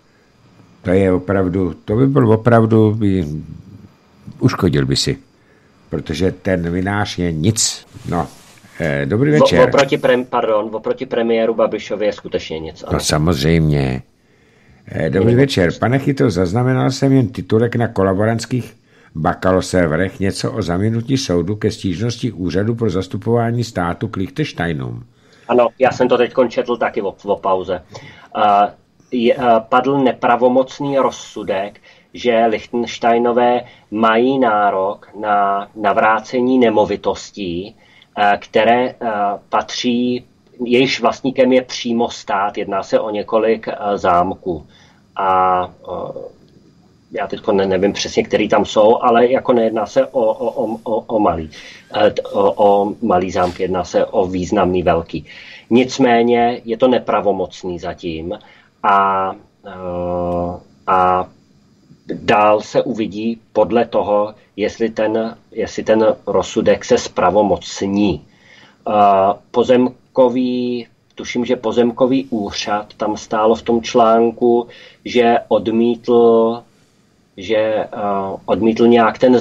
to by byl opravdu, uškodil by si, protože ten Mlynář je nic. No, dobrý večer. Oproti premiéru Babišovi je skutečně nic. No samozřejmě. Dobrý večer. Pane Chytl, zaznamenal jsem jen titulek na kolaborantských bakaloserverech něco o zamítnutí soudu ke stížnosti Úřadu pro zastupování státu k Lichtensteinům. Ano, já jsem to teď četl taky o pauze. Padl nepravomocný rozsudek, že Lichtensteinové mají nárok na navrácení nemovitostí, které patří, jejichž vlastníkem je přímo stát, jedná se o několik zámků. A já teď nevím přesně, který tam jsou, ale jako nejedná se o malý zámky, jedná se o významný velký. Nicméně je to nepravomocný zatím a dál se uvidí podle toho, jestli ten rozsudek se zpravomocní. Tuším, že pozemkový úřad, tam stálo v tom článku, že odmítl nějak ten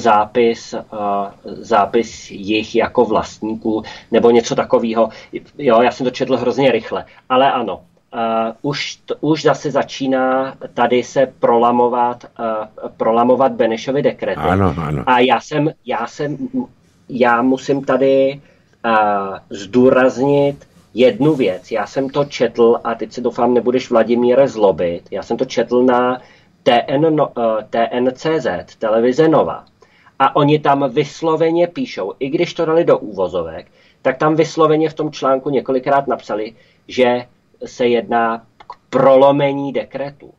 zápis jich jako vlastníků, nebo něco takového. Jo, já jsem to četl hrozně rychle, ale ano. Už zase začíná tady se prolamovat Benešovy dekrety. Ano. A já musím tady zdůraznit jednu věc. Já jsem to četl, a teď si doufám, nebudeš, Vladimíre, zlobit. Já jsem to četl na TN.cz, televize Nova. A oni tam vysloveně píšou, i když to dali do úvozovek, tak tam vysloveně v tom článku několikrát napsali, že se jedná k prolomení dekretu.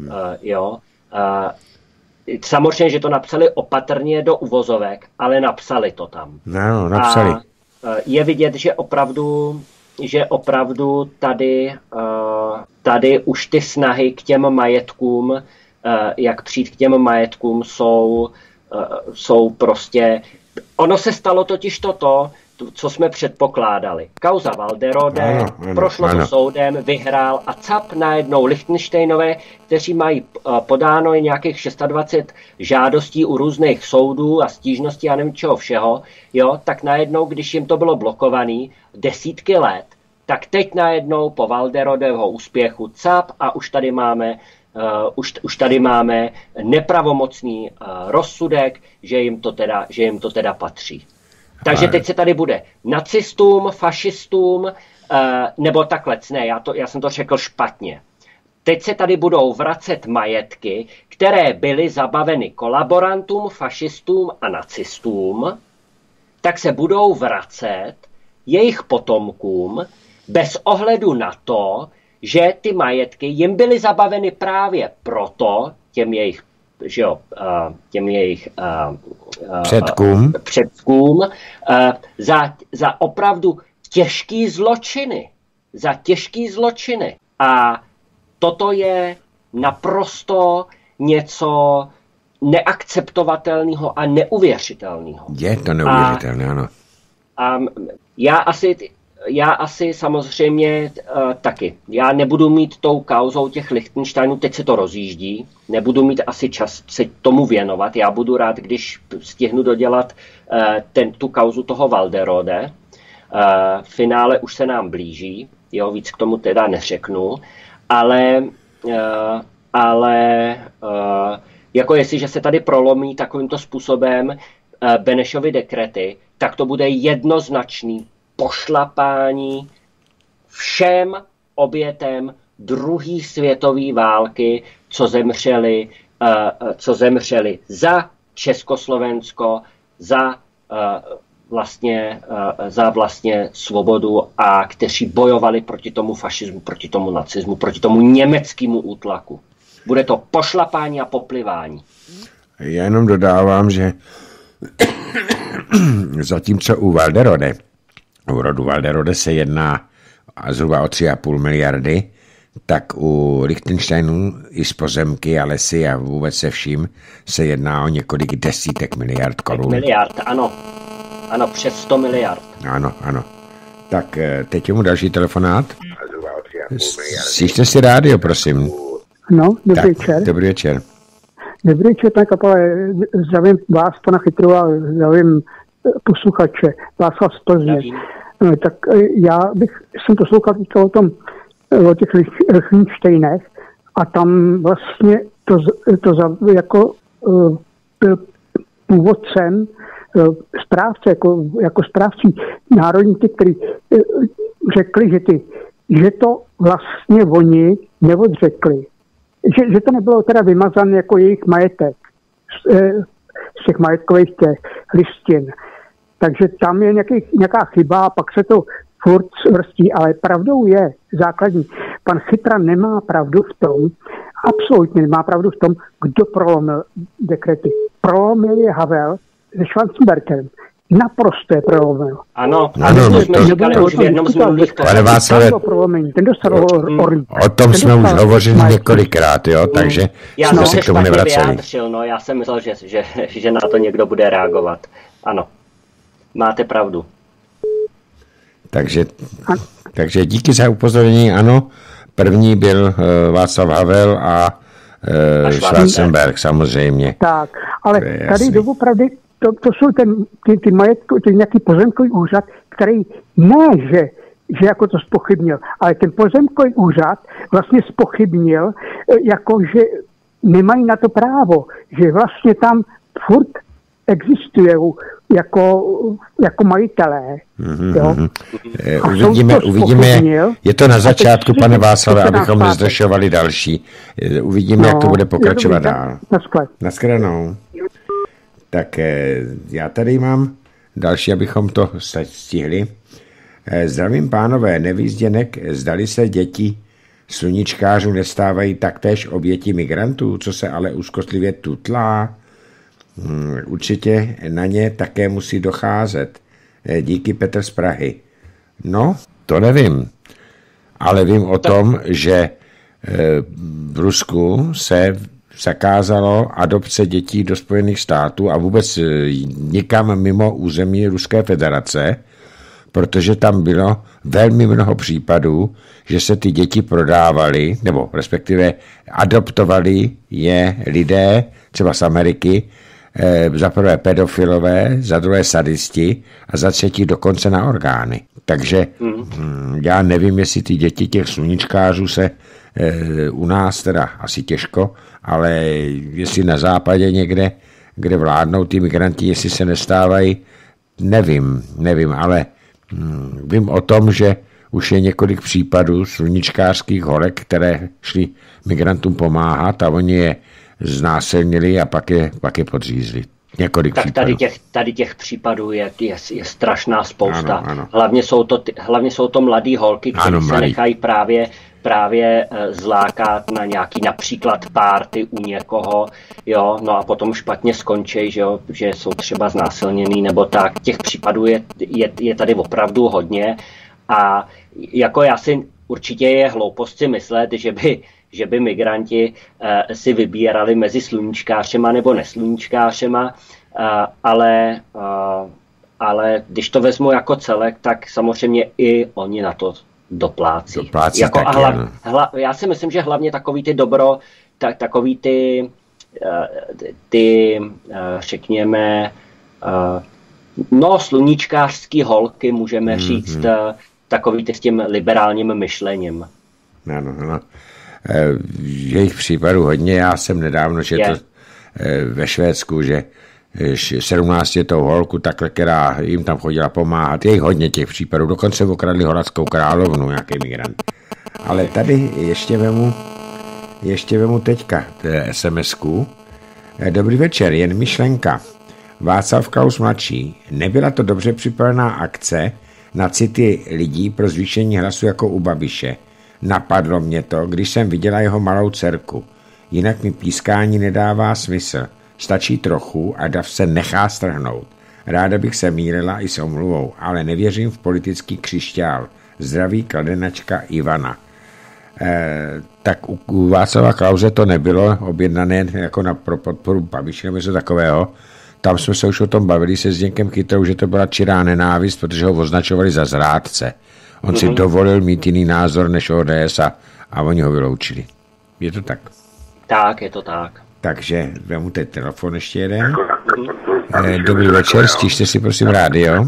Samozřejmě, že to napsali opatrně do uvozovek, ale napsali to tam. No, napsali. A je vidět, že opravdu tady už ty snahy k těm majetkům, jak přijít k těm majetkům, jsou prostě... Ono se stalo totiž toto, co jsme předpokládali. Kauza Walderode, prošlo to soudem, vyhrál a cap najednou Lichtenštejnové, kteří mají podáno nějakých 26 žádostí u různých soudů a stížností a nevím čeho všeho, jo, tak najednou, když jim to bylo blokované desítky let, tak teď najednou po Walderodeho úspěchu cap a už tady máme nepravomocný rozsudek, že jim to teda patří. Takže teď se tady bude nacistům, fašistům, nebo takhle, ne, já jsem to řekl špatně. Teď se tady budou vracet majetky, které byly zabaveny kolaborantům, fašistům a nacistům, tak se budou vracet jejich potomkům bez ohledu na to, že ty majetky jim byly zabaveny právě proto, těm jejich předkům za opravdu těžký zločiny. A toto je naprosto něco neakceptovatelného a neuvěřitelného. Je to neuvěřitelné, ano. A já asi samozřejmě taky. Já nebudu mít tou kauzou těch Lichtensteinů, teď se to rozjíždí, nebudu mít asi čas se tomu věnovat. Já budu rád, když stihnu dodělat tu kauzu toho Walderode. Finále už se nám blíží, jo, víc k tomu teda neřeknu, ale jako jestliže se tady prolomí takovýmto způsobem Benešovy dekrety, tak to bude jednoznačný pošlapání všem obětem druhé světové války, co zemřeli za Československo, za vlastně svobodu a kteří bojovali proti tomu fašismu, proti tomu nacismu, proti tomu německému útlaku. Bude to pošlapání a poplivání. Já jenom dodávám, že zatímco u rodu Walderode se jedná zhruba o 3,5 miliardy, tak u Lichtensteinů i z pozemky a lesy a vůbec se vším se jedná o několik desítek miliard korun. Miliard, ano. Ano, přes 100 miliard. Ano. Tak teď je mu další telefonát. Slyšte si rádio, prosím. No, dobrý večer. Dobrý večer. Dobrý večer, pane Kapale. Zdravím vás, pana Chytru, a zdravím posluchače. Václav z Plzně. Tak jsem poslouchal o těch Lichtenštejnech a tam vlastně jako byl původcem správce, jako správci národníky, kteří řekli, že to vlastně oni neodřekli. Že to nebylo teda vymazané jako jejich majetek z těch majetkových těch listin. Takže tam je nějaká chyba a pak se to furt vrstí, ale pravdou je základní. Pan Chytra nemá pravdu v tom, absolutně nemá pravdu v tom, kdo prolomil dekrety. Prolomil je Havel se Schwarzenbergem. Naprosto je prolomil. Ano, to jsme říkali už v jednom z minulých o tom jsme už hovořili několikrát, jo, takže jsme se k tomu nevraceli. Já jsem myslel, že na to někdo bude reagovat. Ano, máte pravdu. Takže díky za upozornění, ano. První byl Václav Havel a Schwarzenberg, samozřejmě. Tak, ale tady doopravdy to jsou ty majetky, ty nějaký pozemkový úřad, který že jako to zpochybnil, ale ten pozemkový úřad vlastně zpochybnil, jako že nemají na to právo, že vlastně tam furt existují jako majitelé. Uvidíme, je to na začátku, pane Václave, abychom nezdržovali další. Uvidíme, jak to bude pokračovat dál. Naschledanou. Tak já tady mám další, abychom to stihli. Zdravím, pánové, nevýzděnek, zdali se děti sluníčkářů nestávají taktéž oběti migrantů, co se ale úzkostlivě tutlá. Určitě na ně také musí docházet. Díky, Petr z Prahy. No, to nevím, ale vím o tom, že v Rusku se zakázalo adopce dětí do Spojených států a vůbec nikam mimo území Ruské federace, protože tam bylo velmi mnoho případů, že se ty děti prodávaly, nebo respektive adoptovali je lidé, třeba z Ameriky, za prvé pedofilové, za druhé sadisti a za třetí dokonce na orgány. Takže já nevím, jestli ty děti těch sluníčkářů se u nás teda asi těžko, ale jestli na západě někde, kde vládnou ty migranti, jestli se nestávají, nevím, ale vím o tom, že už je několik případů sluníčkářských holek, které šly migrantům pomáhat a oni je znásilnili a pak je podřízli. Několik tak případů. Tady těch případů je strašná spousta. Ano. Hlavně jsou to mladý holky, které se nechají právě zlákat na nějaký například párty u někoho, jo, no a potom špatně skončí, že jsou třeba znásilněný nebo tak. Těch případů je tady opravdu hodně a jako já si určitě je hloupost si myslet, že by migranti si vybírali mezi sluníčkářema nebo nesluníčkářema, ale když to vezmu jako celek, tak samozřejmě i oni na to doplácí. Jako já si myslím, že hlavně takový ty takový ty řekněme, sluníčkářský holky, můžeme říct, takový ty s tím liberálním myšlením. Ano. Jejich případů hodně. Já jsem nedávno četl ve Švédsku, že 17letou holku, takhle, která jim tam chodila pomáhat. Je hodně těch případů. Dokonce okradli holandskou královnu, nějaký migrant. Ale tady ještě vemu teďka SMS-ku. Dobrý večer, jen myšlenka. Václav Klaus mladší. Nebyla to dobře připravená akce na city lidí pro zvýšení hlasu jako u Babiše. Napadlo mě to, když jsem viděla jeho malou dcerku. Jinak mi pískání nedává smysl. Stačí trochu a dav se nechá strhnout. Ráda bych se mýlila i s omluvou, ale nevěřím v politický křišťál. Zdraví kladenačka Ivana. Tak u Václava Klause to nebylo objednané jako pro podporu Babiše nebo něco takového. Tam jsme se už o tom bavili se Zdeňkem Chytrou, že to byla čirá nenávist, protože ho označovali za zrádce. On si dovolil mít jiný názor než ODS a oni ho vyloučili. Je to tak? Tak, je to tak. Takže vemu teď telefon ještě jeden. Dobrý večer, stište si prosím rádio.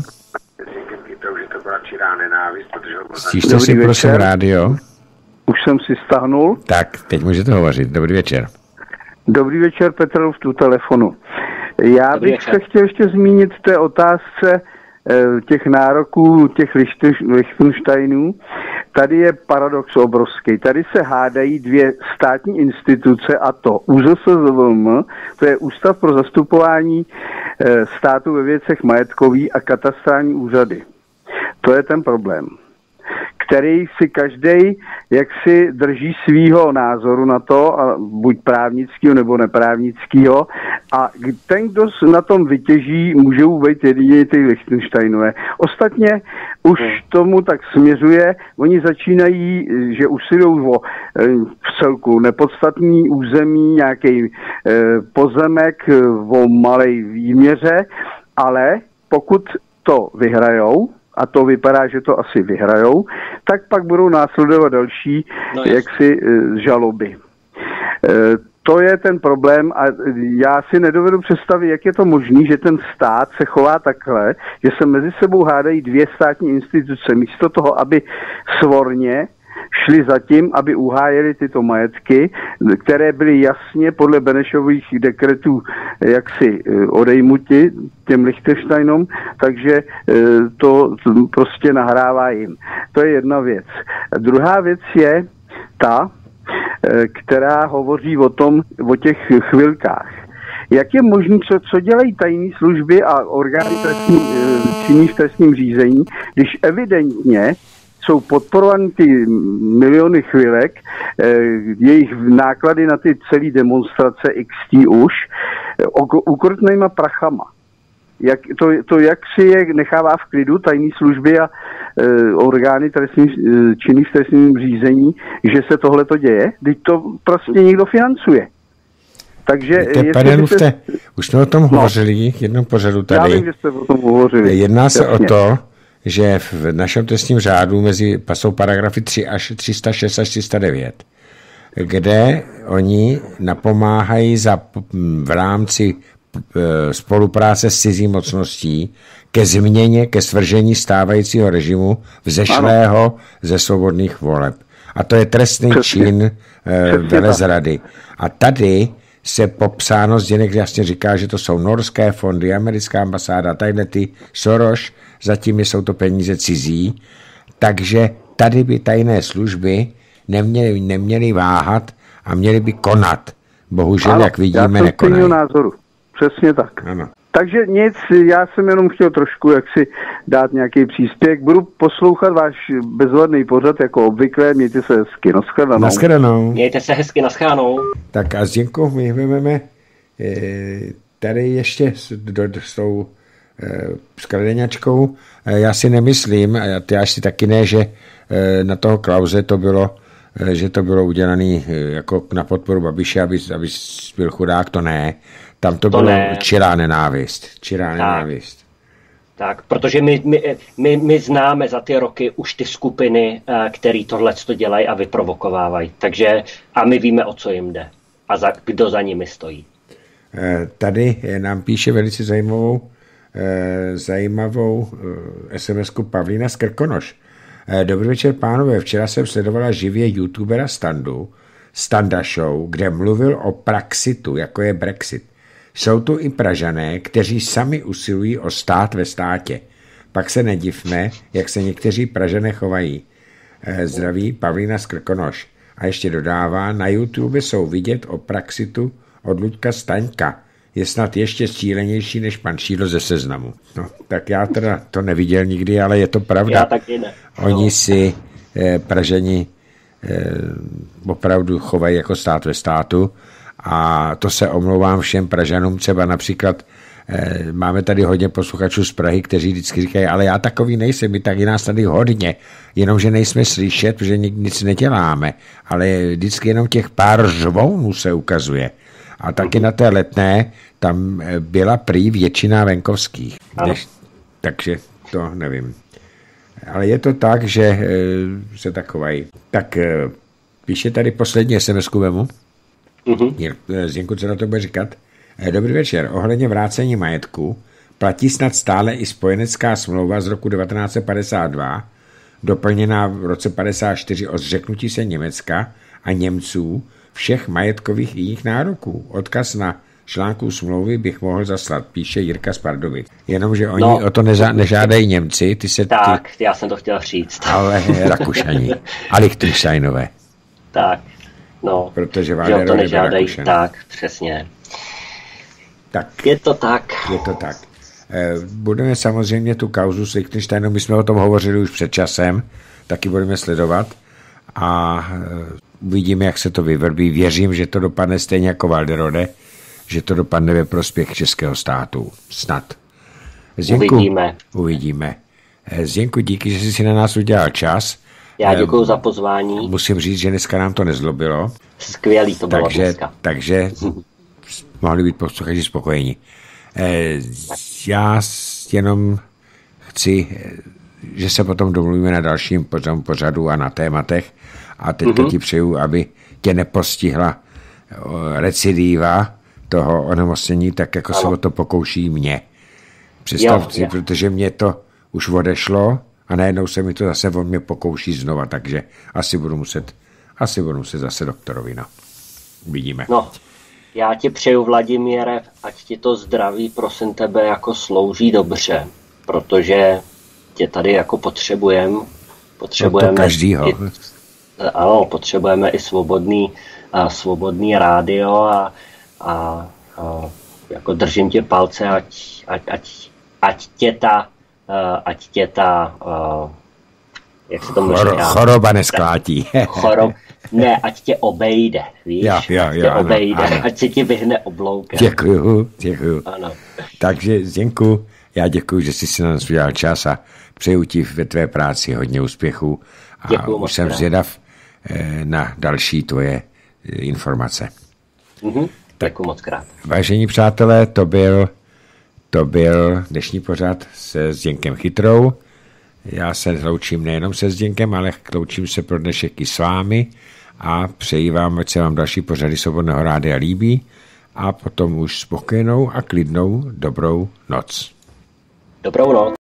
Stište si prosím rádio. Už jsem si stáhnul. Tak, teď můžete hovořit. Dobrý večer. Dobrý večer, Petr, v tu telefonu. Já bych se chtěl ještě zmínit té otázce těch nároků, těch Lichtensteinů. Tady je paradox obrovský. Tady se hádají dvě státní instituce, a to ÚZSVM, to je Ústav pro zastupování státu ve věcech majetkových, a katastrální úřady. To je ten problém, který si každej jaksi drží svýho názoru na to, buď právnického nebo neprávnického, a ten, kdo na tom vytěží, můžou být jedině ty Lichtensteinové. Ostatně už tomu tak směřuje, oni začínají, že usilují o v celku nepodstatný území, nějaký pozemek o malej výměře, ale pokud to vyhrajou, a to vypadá, že to asi vyhrajou, tak pak budou následovat další žaloby. To je ten problém a já si nedovedu představit, jak je to možné, že ten stát se chová takhle, že se mezi sebou hádají dvě státní instituce, místo toho, aby svorně šli za tím, aby uhájili tyto majetky, které byly jasně podle Benešových dekretů jaksi odejmuti těm Lichtensteinům, takže to prostě nahrává jim. To je jedna věc. Druhá věc je ta, která hovoří o těch chvilkách. Jak je možné, co dělají tajné služby a orgány činní v trestním řízení, když evidentně jsou podporovány ty miliony chvilek, jejich náklady na ty celé demonstrace XT už, ukrutnýma prachama. Jak si je nechává v klidu tajné služby a orgány činný v trestním řízení, že se tohle to děje? Teď to prostě někdo financuje. Takže už jsme o tom hovořili, jednom pořadu tady. Já vím, že jste o tom hovořili. Jedná se o to, že v našem trestním řádu jsou paragrafy 306 až 309, kde oni napomáhají v rámci spolupráce s cizí mocností ke změně, ke svržení stávajícího režimu vzešlého ze svobodných voleb. A to je trestný čin velezrady. A tady se popsáno Zdeněk jasně říká, že to jsou norské fondy, americká ambasáda, tadyhle ty Soros, zatím jsou to peníze cizí, takže tady by tajné služby neměly váhat a měly by konat. Bohužel, ano, jak vidíme, nekonají. Názoru. Přesně tak. Ano. Takže nic, já jsem jenom chtěl trošku jaksi dát nějaký příspěvek. Budu poslouchat váš bezvadný pořad jako obvykle. Mějte se hezky. Naschledanou. Mějte se hezky, naschledanou. Tak a Zdenko, my vezmeme tady ještě s tou skradeňačkou. Já si nemyslím, a ty až si taky ne, že na toho Klause to bylo, že to bylo udělané jako na podporu Babiše, aby byl chudák, to ne. Tam to bylo čirá nenávist. Tak, protože my známe za ty roky už ty skupiny, které tohleto dělají a vyprovokovávají. Takže a my víme, o co jim jde a kdo za nimi stojí. Tady nám píše velice zajímavou SMS-ku Pavlína z Krkonoš. Dobrý večer, pánové. Včera jsem sledovala živě youtubera Standa Show, kde mluvil o Praxitu, jako je Brexit. Jsou tu i Pražané, kteří sami usilují o stát ve státě. Pak se nedivme, jak se někteří Pražané chovají. Zdraví Pavlína z Krkonoš. A ještě dodává, na YouTube jsou vidět o Praxitu od Luďka Staňka. Je snad ještě šílenější než pan Šídlo ze Seznamu. No, tak já teda to neviděl nikdy, ale je to pravda. Já taky ne. Oni si Pražani opravdu chovají jako stát ve státu a to se omlouvám všem Pražanům. Třeba například máme tady hodně posluchačů z Prahy, kteří vždycky říkají, ale já takový nejsem, my taky nás tady hodně, jenomže nejsme slyšet, protože nic neděláme, ale vždycky jenom těch pár řvounů se ukazuje. A taky na té Letné tam byla prý většina venkovských. Takže to nevím. Ale je to tak, že se tak chovají. Tak píše tady poslední SMS-ku vemu. Zdenku, co na to bude říkat? Dobrý večer. Ohledně vrácení majetku platí snad stále i spojenecká smlouva z roku 1952, doplněná v roce 1954 o zřeknutí se Německa a Němců všech majetkových i jiných nároků. Odkaz na článků smlouvy bych mohl zaslat, píše Jirka z Pardubic. Jenomže oni o to nežádají Němci. Já jsem to chtěl říct. Ale Rakušani a Lichtensteinové. Tak, no. Protože že to nežádají, tak, přesně. Tak. Je to tak. Budeme samozřejmě tu kauzu s Lichtensteinem, my jsme o tom hovořili už před časem, taky budeme sledovat a uvidíme, jak se to vyvrbí. Věřím, že to dopadne stejně jako Walderode, že to dopadne ve prospěch českého státu. Snad. Zdenku, uvidíme. Zdenku, díky, že jsi si na nás udělal čas. Já děkuju za pozvání. Musím říct, že dneska nám to nezlobilo. Skvělý to bylo dneska. Takže mohli být posluchači spokojení. Já jenom chci, že se potom domluvíme na dalším pořadu a na tématech a teďka ti přeju, aby tě nepostihla recidiva toho onemocnění, tak jako se o to pokouší mě. Představ si, protože mě to už odešlo a najednou se mi to zase on mě pokouší znova, takže asi budu muset zase doktorovi. No. Uvidíme. No, já ti přeju, Vladimíre, ať ti to zdraví, prosím tebe, jako slouží dobře, protože tě tady jako potřebujeme. No to každýho. Ano, potřebujeme i svobodný rádio a jako držím tě palce, ať tě ta jak se tomu říká? Choroba nesklátí. Ne, ať tě obejde, víš? Ať se ti vyhne obloukem. Děkuju. Ano. Takže Zdenku, já děkuju, že jsi si na nás udělal čas a přeju ti ve tvé práci hodně úspěchů a děkuju, už jsem zvědav na další tvoje informace. Děkuju moc krát. Vážení přátelé, to byl dnešní pořad se Zdenkem Chytrou. Já se loučím nejenom se Zděňkem, ale loučím se pro dnešek i s vámi a přeji vám, ať se vám další pořady Svobodného rádia líbí a potom už spokojenou a klidnou dobrou noc. Dobrou noc.